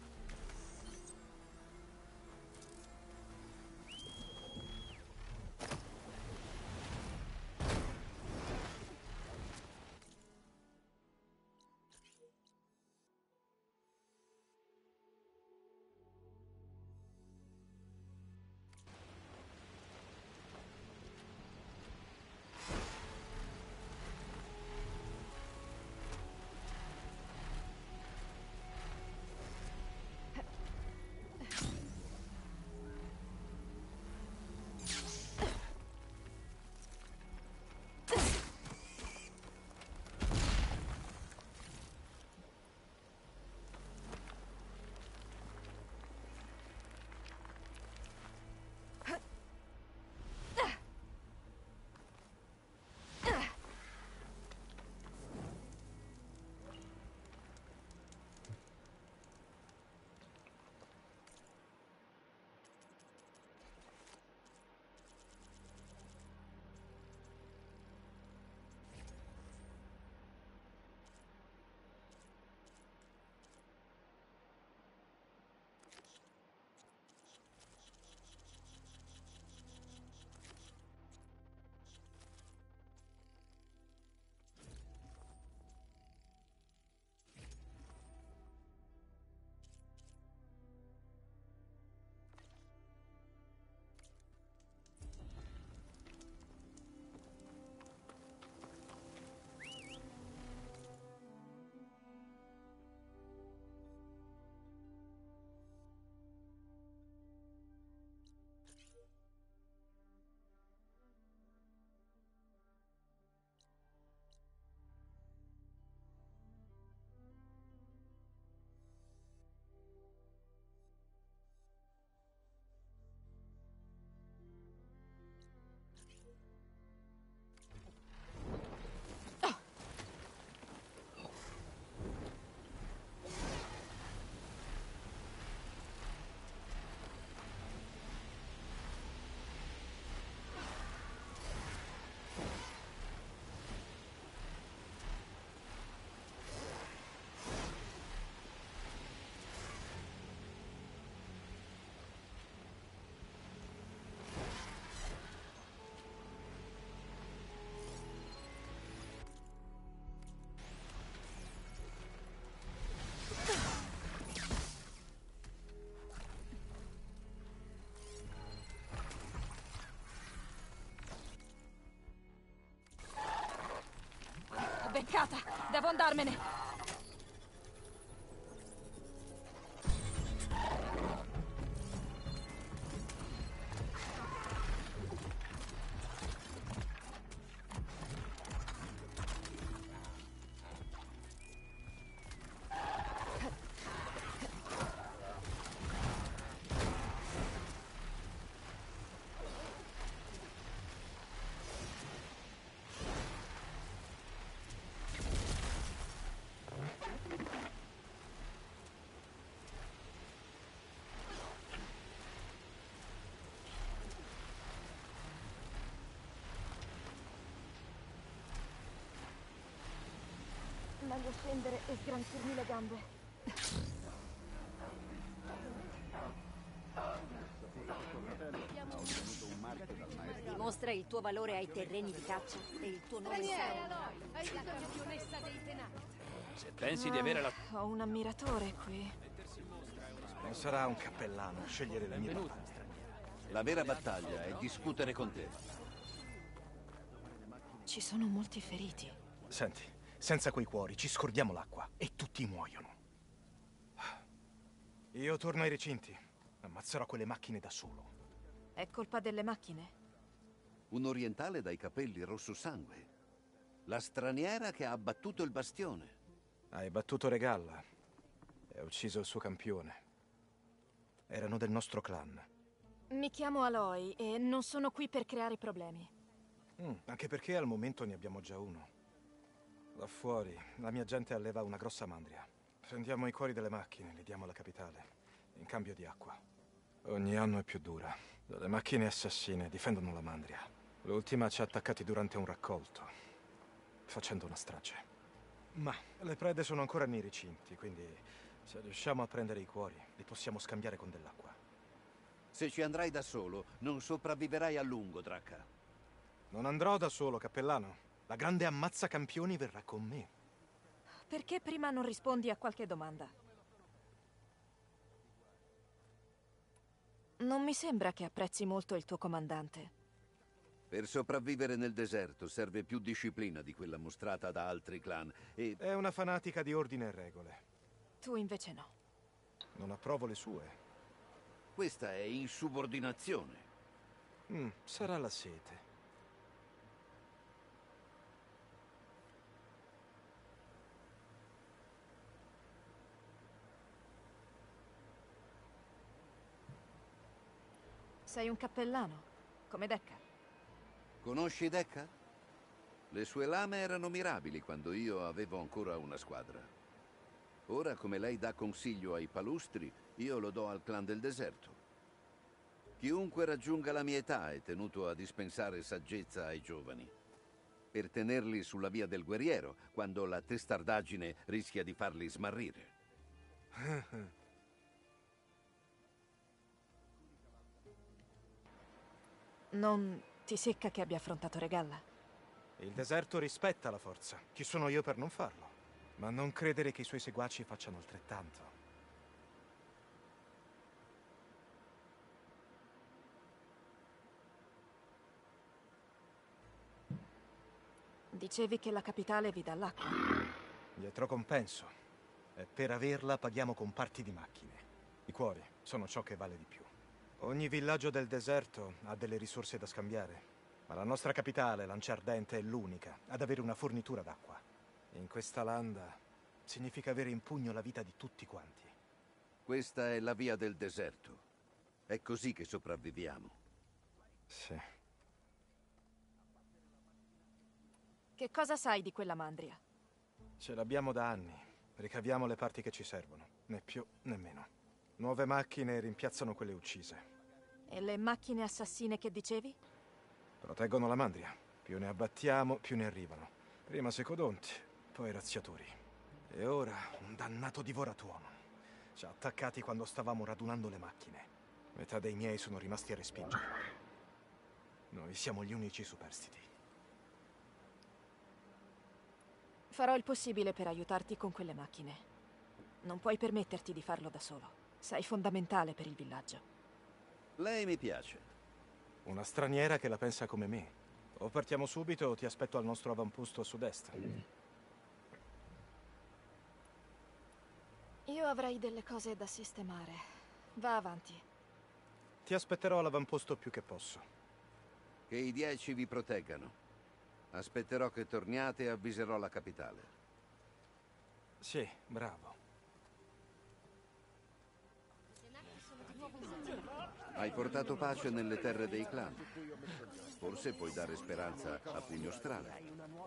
Beccata! Devo andarmene! Meglio scendere e sgrancirmi le gambe. Dimostra il tuo valore ai terreni di caccia e il tuo nome sarà... Hai la campionessa dei tenati. Se pensi di avere la... Ho un ammiratore qui. Non sarà un cappellano a scegliere le mie Benvenuta, battaglie. straniera. La vera battaglia è discutere con te. Ci sono molti feriti. Senti, senza quei cuori ci scordiamo l'acqua e tutti muoiono. Io torno ai recinti. Ammazzerò quelle macchine da solo. È colpa delle macchine? Un orientale dai capelli rosso sangue. La straniera che ha abbattuto il bastione. Hai battuto Regalla e ha ucciso il suo campione. Erano del nostro clan. Mi chiamo Aloy e non sono qui per creare problemi. Anche perché al momento ne abbiamo già uno. Là fuori, la mia gente alleva una grossa mandria. Prendiamo i cuori delle macchine, li diamo alla capitale, in cambio di acqua. Ogni anno è più dura. Le macchine assassine difendono la mandria. L'ultima ci ha attaccati durante un raccolto, facendo una strage. Ma le prede sono ancora nei recinti, quindi se riusciamo a prendere i cuori, li possiamo scambiare con dell'acqua. Se ci andrai da solo, non sopravviverai a lungo, Dracca. Non andrò da solo, cappellano. La grande ammazza campioni verrà con me. Perché prima non rispondi a qualche domanda? Non mi sembra che apprezzi molto il tuo comandante. Per sopravvivere nel deserto serve più disciplina di quella mostrata da altri clan e... È una fanatica di ordine e regole. Tu invece no. Non approvo le sue. Questa è insubordinazione. Sarà la sete. Sei un cappellano, come Decca. Conosci Decca? Le sue lame erano mirabili quando io avevo ancora una squadra. Ora, come lei dà consiglio ai palustri, io lo do al clan del deserto. Chiunque raggiunga la mia età è tenuto a dispensare saggezza ai giovani, per tenerli sulla via del guerriero, quando la testardaggine rischia di farli smarrire. Non ti secca che abbia affrontato Regalla? Il deserto rispetta la forza. Chi sono io per non farlo? Ma non credere che i suoi seguaci facciano altrettanto. Dicevi che la capitale vi dà l'acqua. Dietro compenso. E per averla paghiamo con parti di macchine. I cuori sono ciò che vale di più. Ogni villaggio del deserto ha delle risorse da scambiare, ma la nostra capitale, Lancia Ardente, è l'unica ad avere una fornitura d'acqua. In questa landa significa avere in pugno la vita di tutti quanti. Questa è la via del deserto. È così che sopravviviamo. Sì. Che cosa sai di quella mandria? Ce l'abbiamo da anni. Ricaviamo le parti che ci servono, né più né meno. Nuove macchine rimpiazzano quelle uccise. E le macchine assassine che dicevi? Proteggono la mandria. Più ne abbattiamo, più ne arrivano. Prima secodonti, poi razziatori. E ora un dannato divoratuono. Ci ha attaccati quando stavamo radunando le macchine. Metà dei miei sono rimasti a respingere. Noi siamo gli unici superstiti. Farò il possibile per aiutarti con quelle macchine. Non puoi permetterti di farlo da solo. Sei fondamentale per il villaggio. Lei mi piace. Una straniera che la pensa come me. O partiamo subito o ti aspetto al nostro avamposto a sud-est. Io avrei delle cose da sistemare. Va avanti. Ti aspetterò all'avamposto più che posso. Che i 10 vi proteggano. Aspetterò che torniate e avviserò la capitale. Sì, bravo. Hai portato pace nelle terre dei clan. Forse puoi dare speranza a Pugno Strale.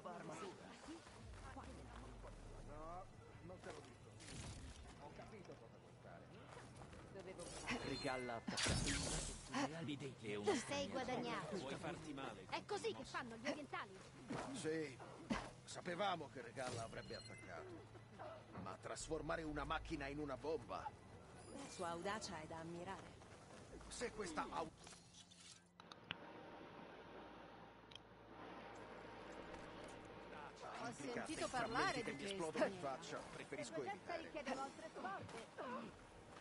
Regalla attaccato. Ti sei guadagnato. Vuoi farti male? È così che fanno gli orientali. Sì, sapevamo che Regalla avrebbe attaccato. Ma trasformare una macchina in una bomba... La sua audacia è da ammirare. Se questa auto... Ho sentito parlare di che mi questo. esplodono in faccia, preferisco evitare. richiede vostre forze.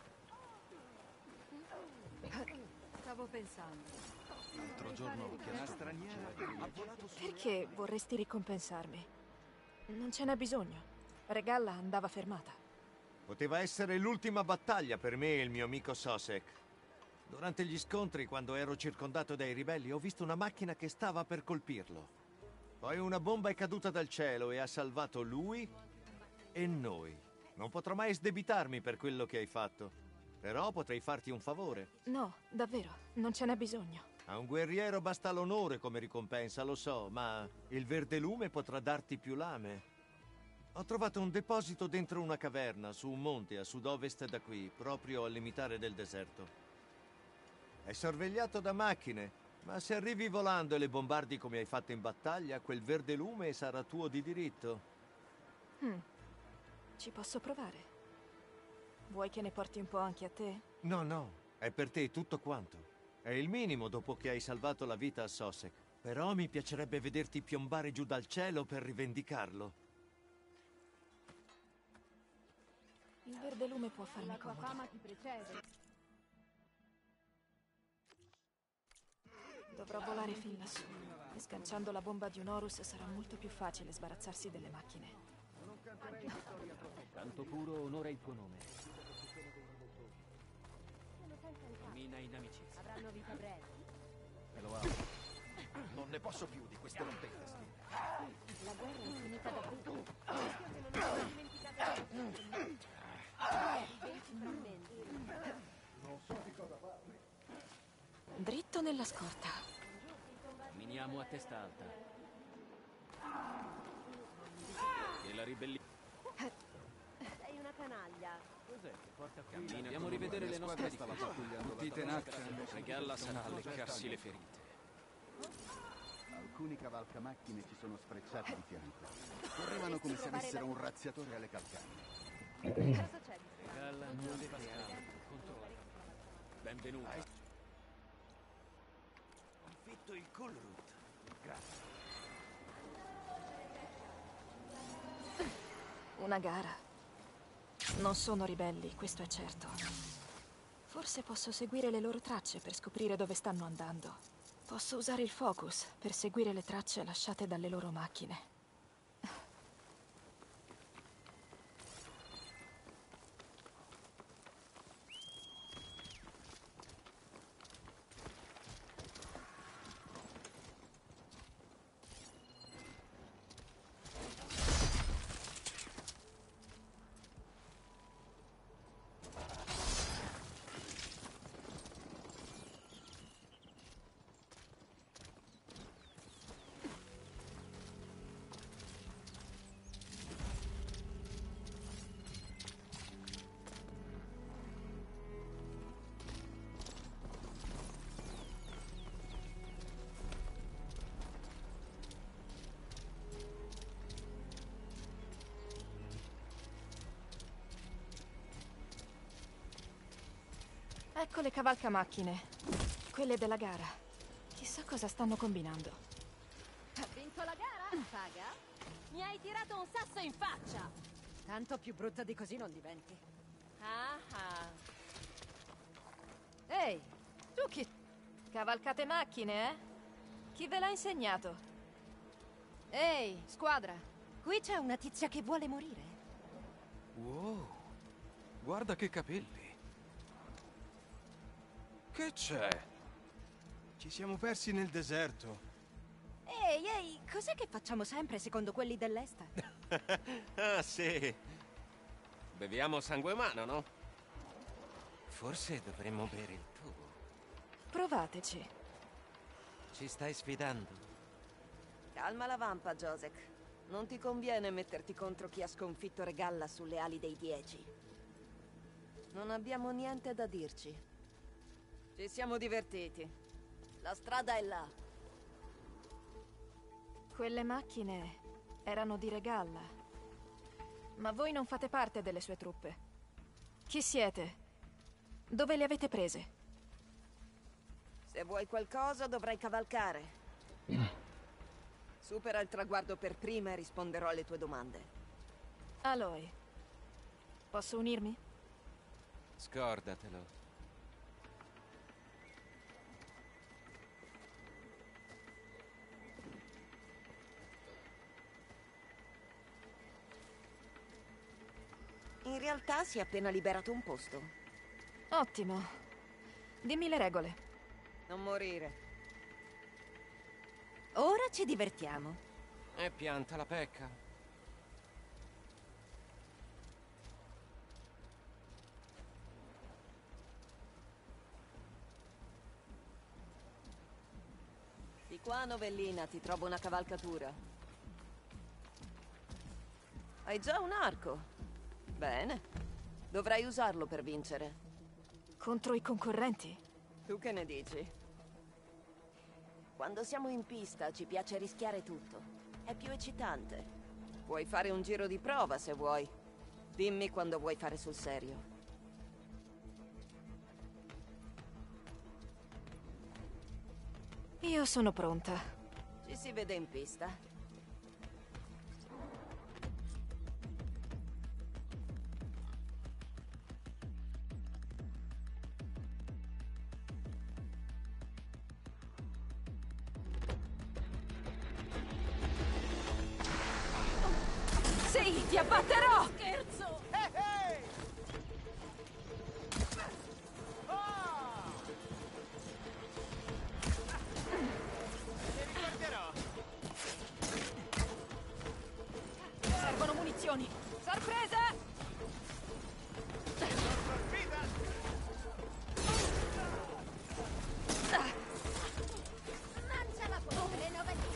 Stavo pensando. L'altro giorno ho chiesto straniera ha volato su. Perché vorresti ricompensarmi? Non ce n'è bisogno. Regalla andava fermata. Poteva essere l'ultima battaglia per me e il mio amico Sosek. Durante gli scontri, quando ero circondato dai ribelli, ho visto una macchina che stava per colpirlo. Poi una bomba è caduta dal cielo e ha salvato lui e noi. Non potrò mai sdebitarmi per quello che hai fatto. Però potrei farti un favore. No, davvero, non ce n'è bisogno. A un guerriero basta l'onore come ricompensa, lo so, ma il verdelume potrà darti più lame. Ho trovato un deposito dentro una caverna, su un monte a sud-ovest da qui, proprio al limitare del deserto. È sorvegliato da macchine, ma se arrivi volando e le bombardi come hai fatto in battaglia, quel verdelume sarà tuo di diritto. Ci posso provare? Vuoi che ne porti un po' anche a te? No, no, è per te tutto quanto. È il minimo dopo che hai salvato la vita a Sosek. Però mi piacerebbe vederti piombare giù dal cielo per rivendicarlo. Il verdelume può farmi La tua comodo. fama ti precede. Dovrò volare fin lassù. E sganciando la bomba di un Horus sarà molto più facile sbarazzarsi delle macchine. Tanto puro onora il tuo nome. Cammina in amicizia. Avranno vita breve. Me lo auguro. Non ne posso più di queste rompette. La guerra è finita da qui. Rischio che non abbiamo dimenticato Non so di cosa parli. Dritto nella scorta. Camminiamo a testa alta. E la ribellione. Sei una canaglia. Cos'è che porta a cammino? Dobbiamo rivedere le nostre difese. Tutti tenaccia. Regalla sarà a leccarsi le ferite. Alcuni cavalcamacchine ci sono sfrecciati di fianco. Correvano come se avessero un razziatore alle calcagna. Cosa c'è? Regalla non fa scampo. Controlla. Benvenuta. Fitto il Kulrut. Grazie. Una gara. Non sono ribelli, questo è certo. Forse posso seguire le loro tracce per scoprire dove stanno andando. Posso usare il focus per seguire le tracce lasciate dalle loro macchine. Ecco le cavalcamacchine. Quelle della gara. Chissà cosa stanno combinando. Ha vinto la gara? Paga? Mi hai tirato un sasso in faccia. Tanto più brutta di così non diventi. Ah ah. Ehi, tu chi... Cavalcate macchine, eh? Chi ve l'ha insegnato? Ehi, squadra. Qui c'è una tizia che vuole morire. Wow, guarda che capelli. Che c'è? Ci siamo persi nel deserto. Ehi, cos'è che facciamo sempre secondo quelli dell'est? Ah, sì. Beviamo sangue umano, no? Forse dovremmo bere il tuo. Provateci. Ci stai sfidando? Calma la vampa, Josek. Non ti conviene metterti contro chi ha sconfitto Regalla sulle ali dei 10. Non abbiamo niente da dirci. Ci siamo divertiti. La strada è là. Quelle macchine erano di Regalla. Ma voi non fate parte delle sue truppe. Chi siete? Dove le avete prese? Se vuoi qualcosa dovrai cavalcare. Supera il traguardo per prima e risponderò alle tue domande. Aloy, posso unirmi? Scordatelo. In realtà si è appena liberato un posto. Ottimo. Dimmi le regole. Non morire. Ora ci divertiamo. E pianta la pecca. Di qua, Novellina, ti trovo una cavalcatura. Hai già un arco. Bene. Dovrai usarlo per vincere. Contro i concorrenti? Tu che ne dici? Quando siamo in pista ci piace rischiare tutto. È più eccitante. Puoi fare un giro di prova se vuoi. Dimmi quando vuoi fare sul serio. Io sono pronta. Ci si vede in pista. Sì, ti abbatterò! Scherzo! Servono munizioni! Sorpresa! Lancia la polvere, Novellina.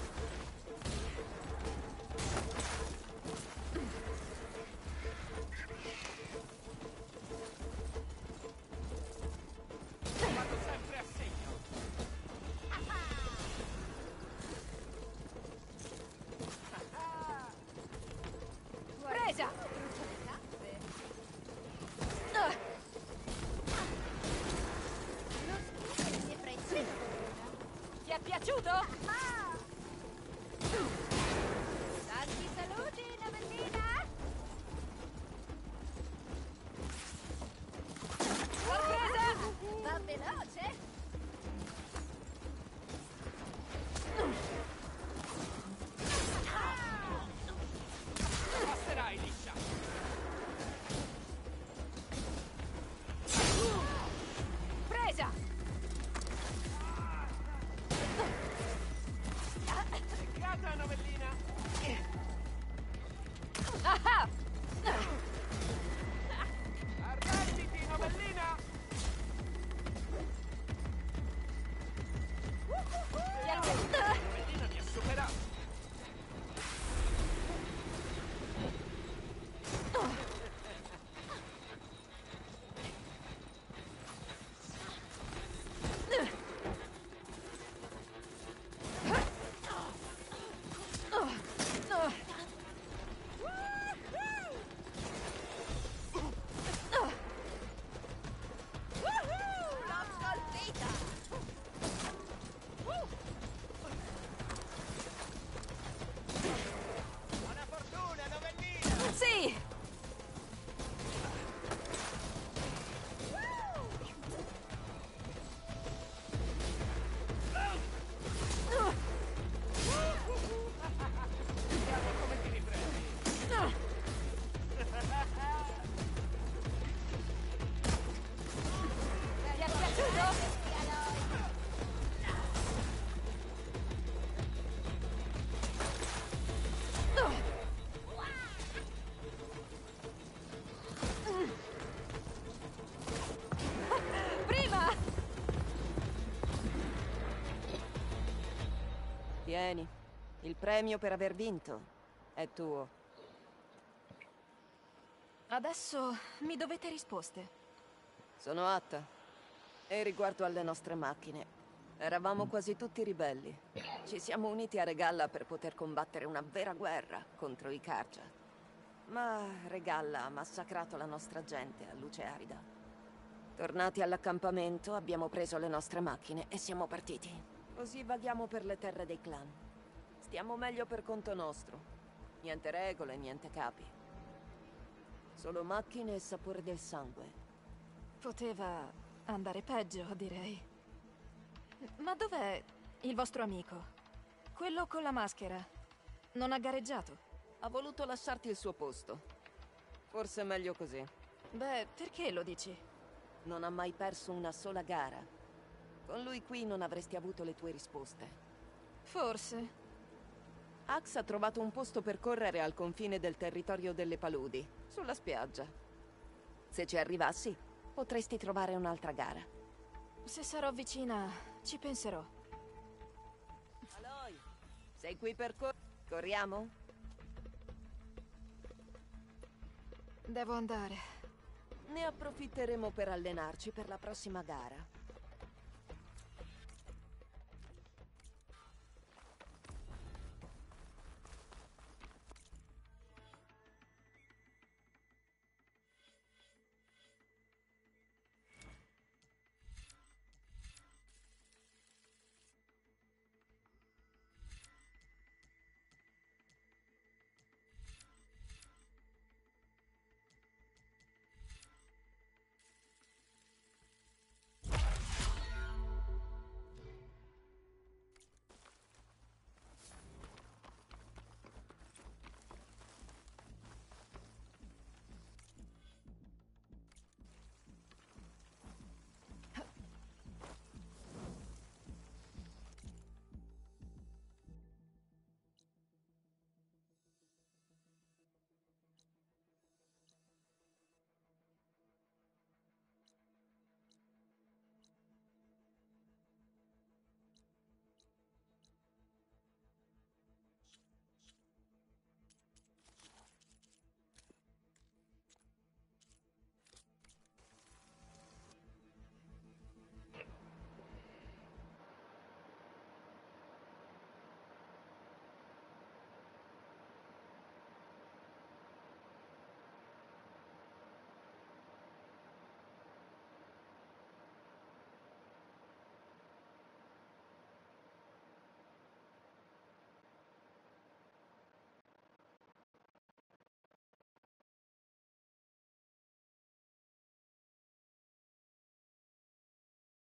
Vado sempre a segno. Presa! Non scrivere le mie prezzi. Ti è piaciuto? Tanti saluti, Novellina. Sorpresa! Va veloce. Passerai liscia. Presa! Beccata, Novellina. Ah! Arrenditi, Novellina. Novellina mi ha superato. L'ho scolpita! Buona fortuna, Novellina. Sì! Vediamo come ti riprendi. Ti è piaciuto? Prima! Tieni, il premio per aver vinto è tuo. Adesso mi dovete risposte. Sono Atta. E riguardo alle nostre macchine, eravamo quasi tutti ribelli. Ci siamo uniti a Regalla per poter combattere una vera guerra contro i Carja. Ma Regalla ha massacrato la nostra gente a luce arida. Tornati all'accampamento, abbiamo preso le nostre macchine e siamo partiti. Così vaghiamo per le terre dei clan. Stiamo meglio per conto nostro. Niente regole, niente capi. Solo macchine e sapore del sangue. Poteva andare peggio, direi. Ma dov'è il vostro amico? Quello con la maschera. Non ha gareggiato? Ha voluto lasciarti il suo posto. Forse è meglio così. Beh, perché lo dici? Non ha mai perso una sola gara. Con lui qui non avresti avuto le tue risposte. Forse. Ax ha trovato un posto per correre al confine del territorio delle paludi, sulla spiaggia. Se ci arrivassi, potresti trovare un'altra gara. Se sarò vicina, ci penserò. Aloy, sei qui per corriamo? Devo andare. Ne approfitteremo per allenarci per la prossima gara.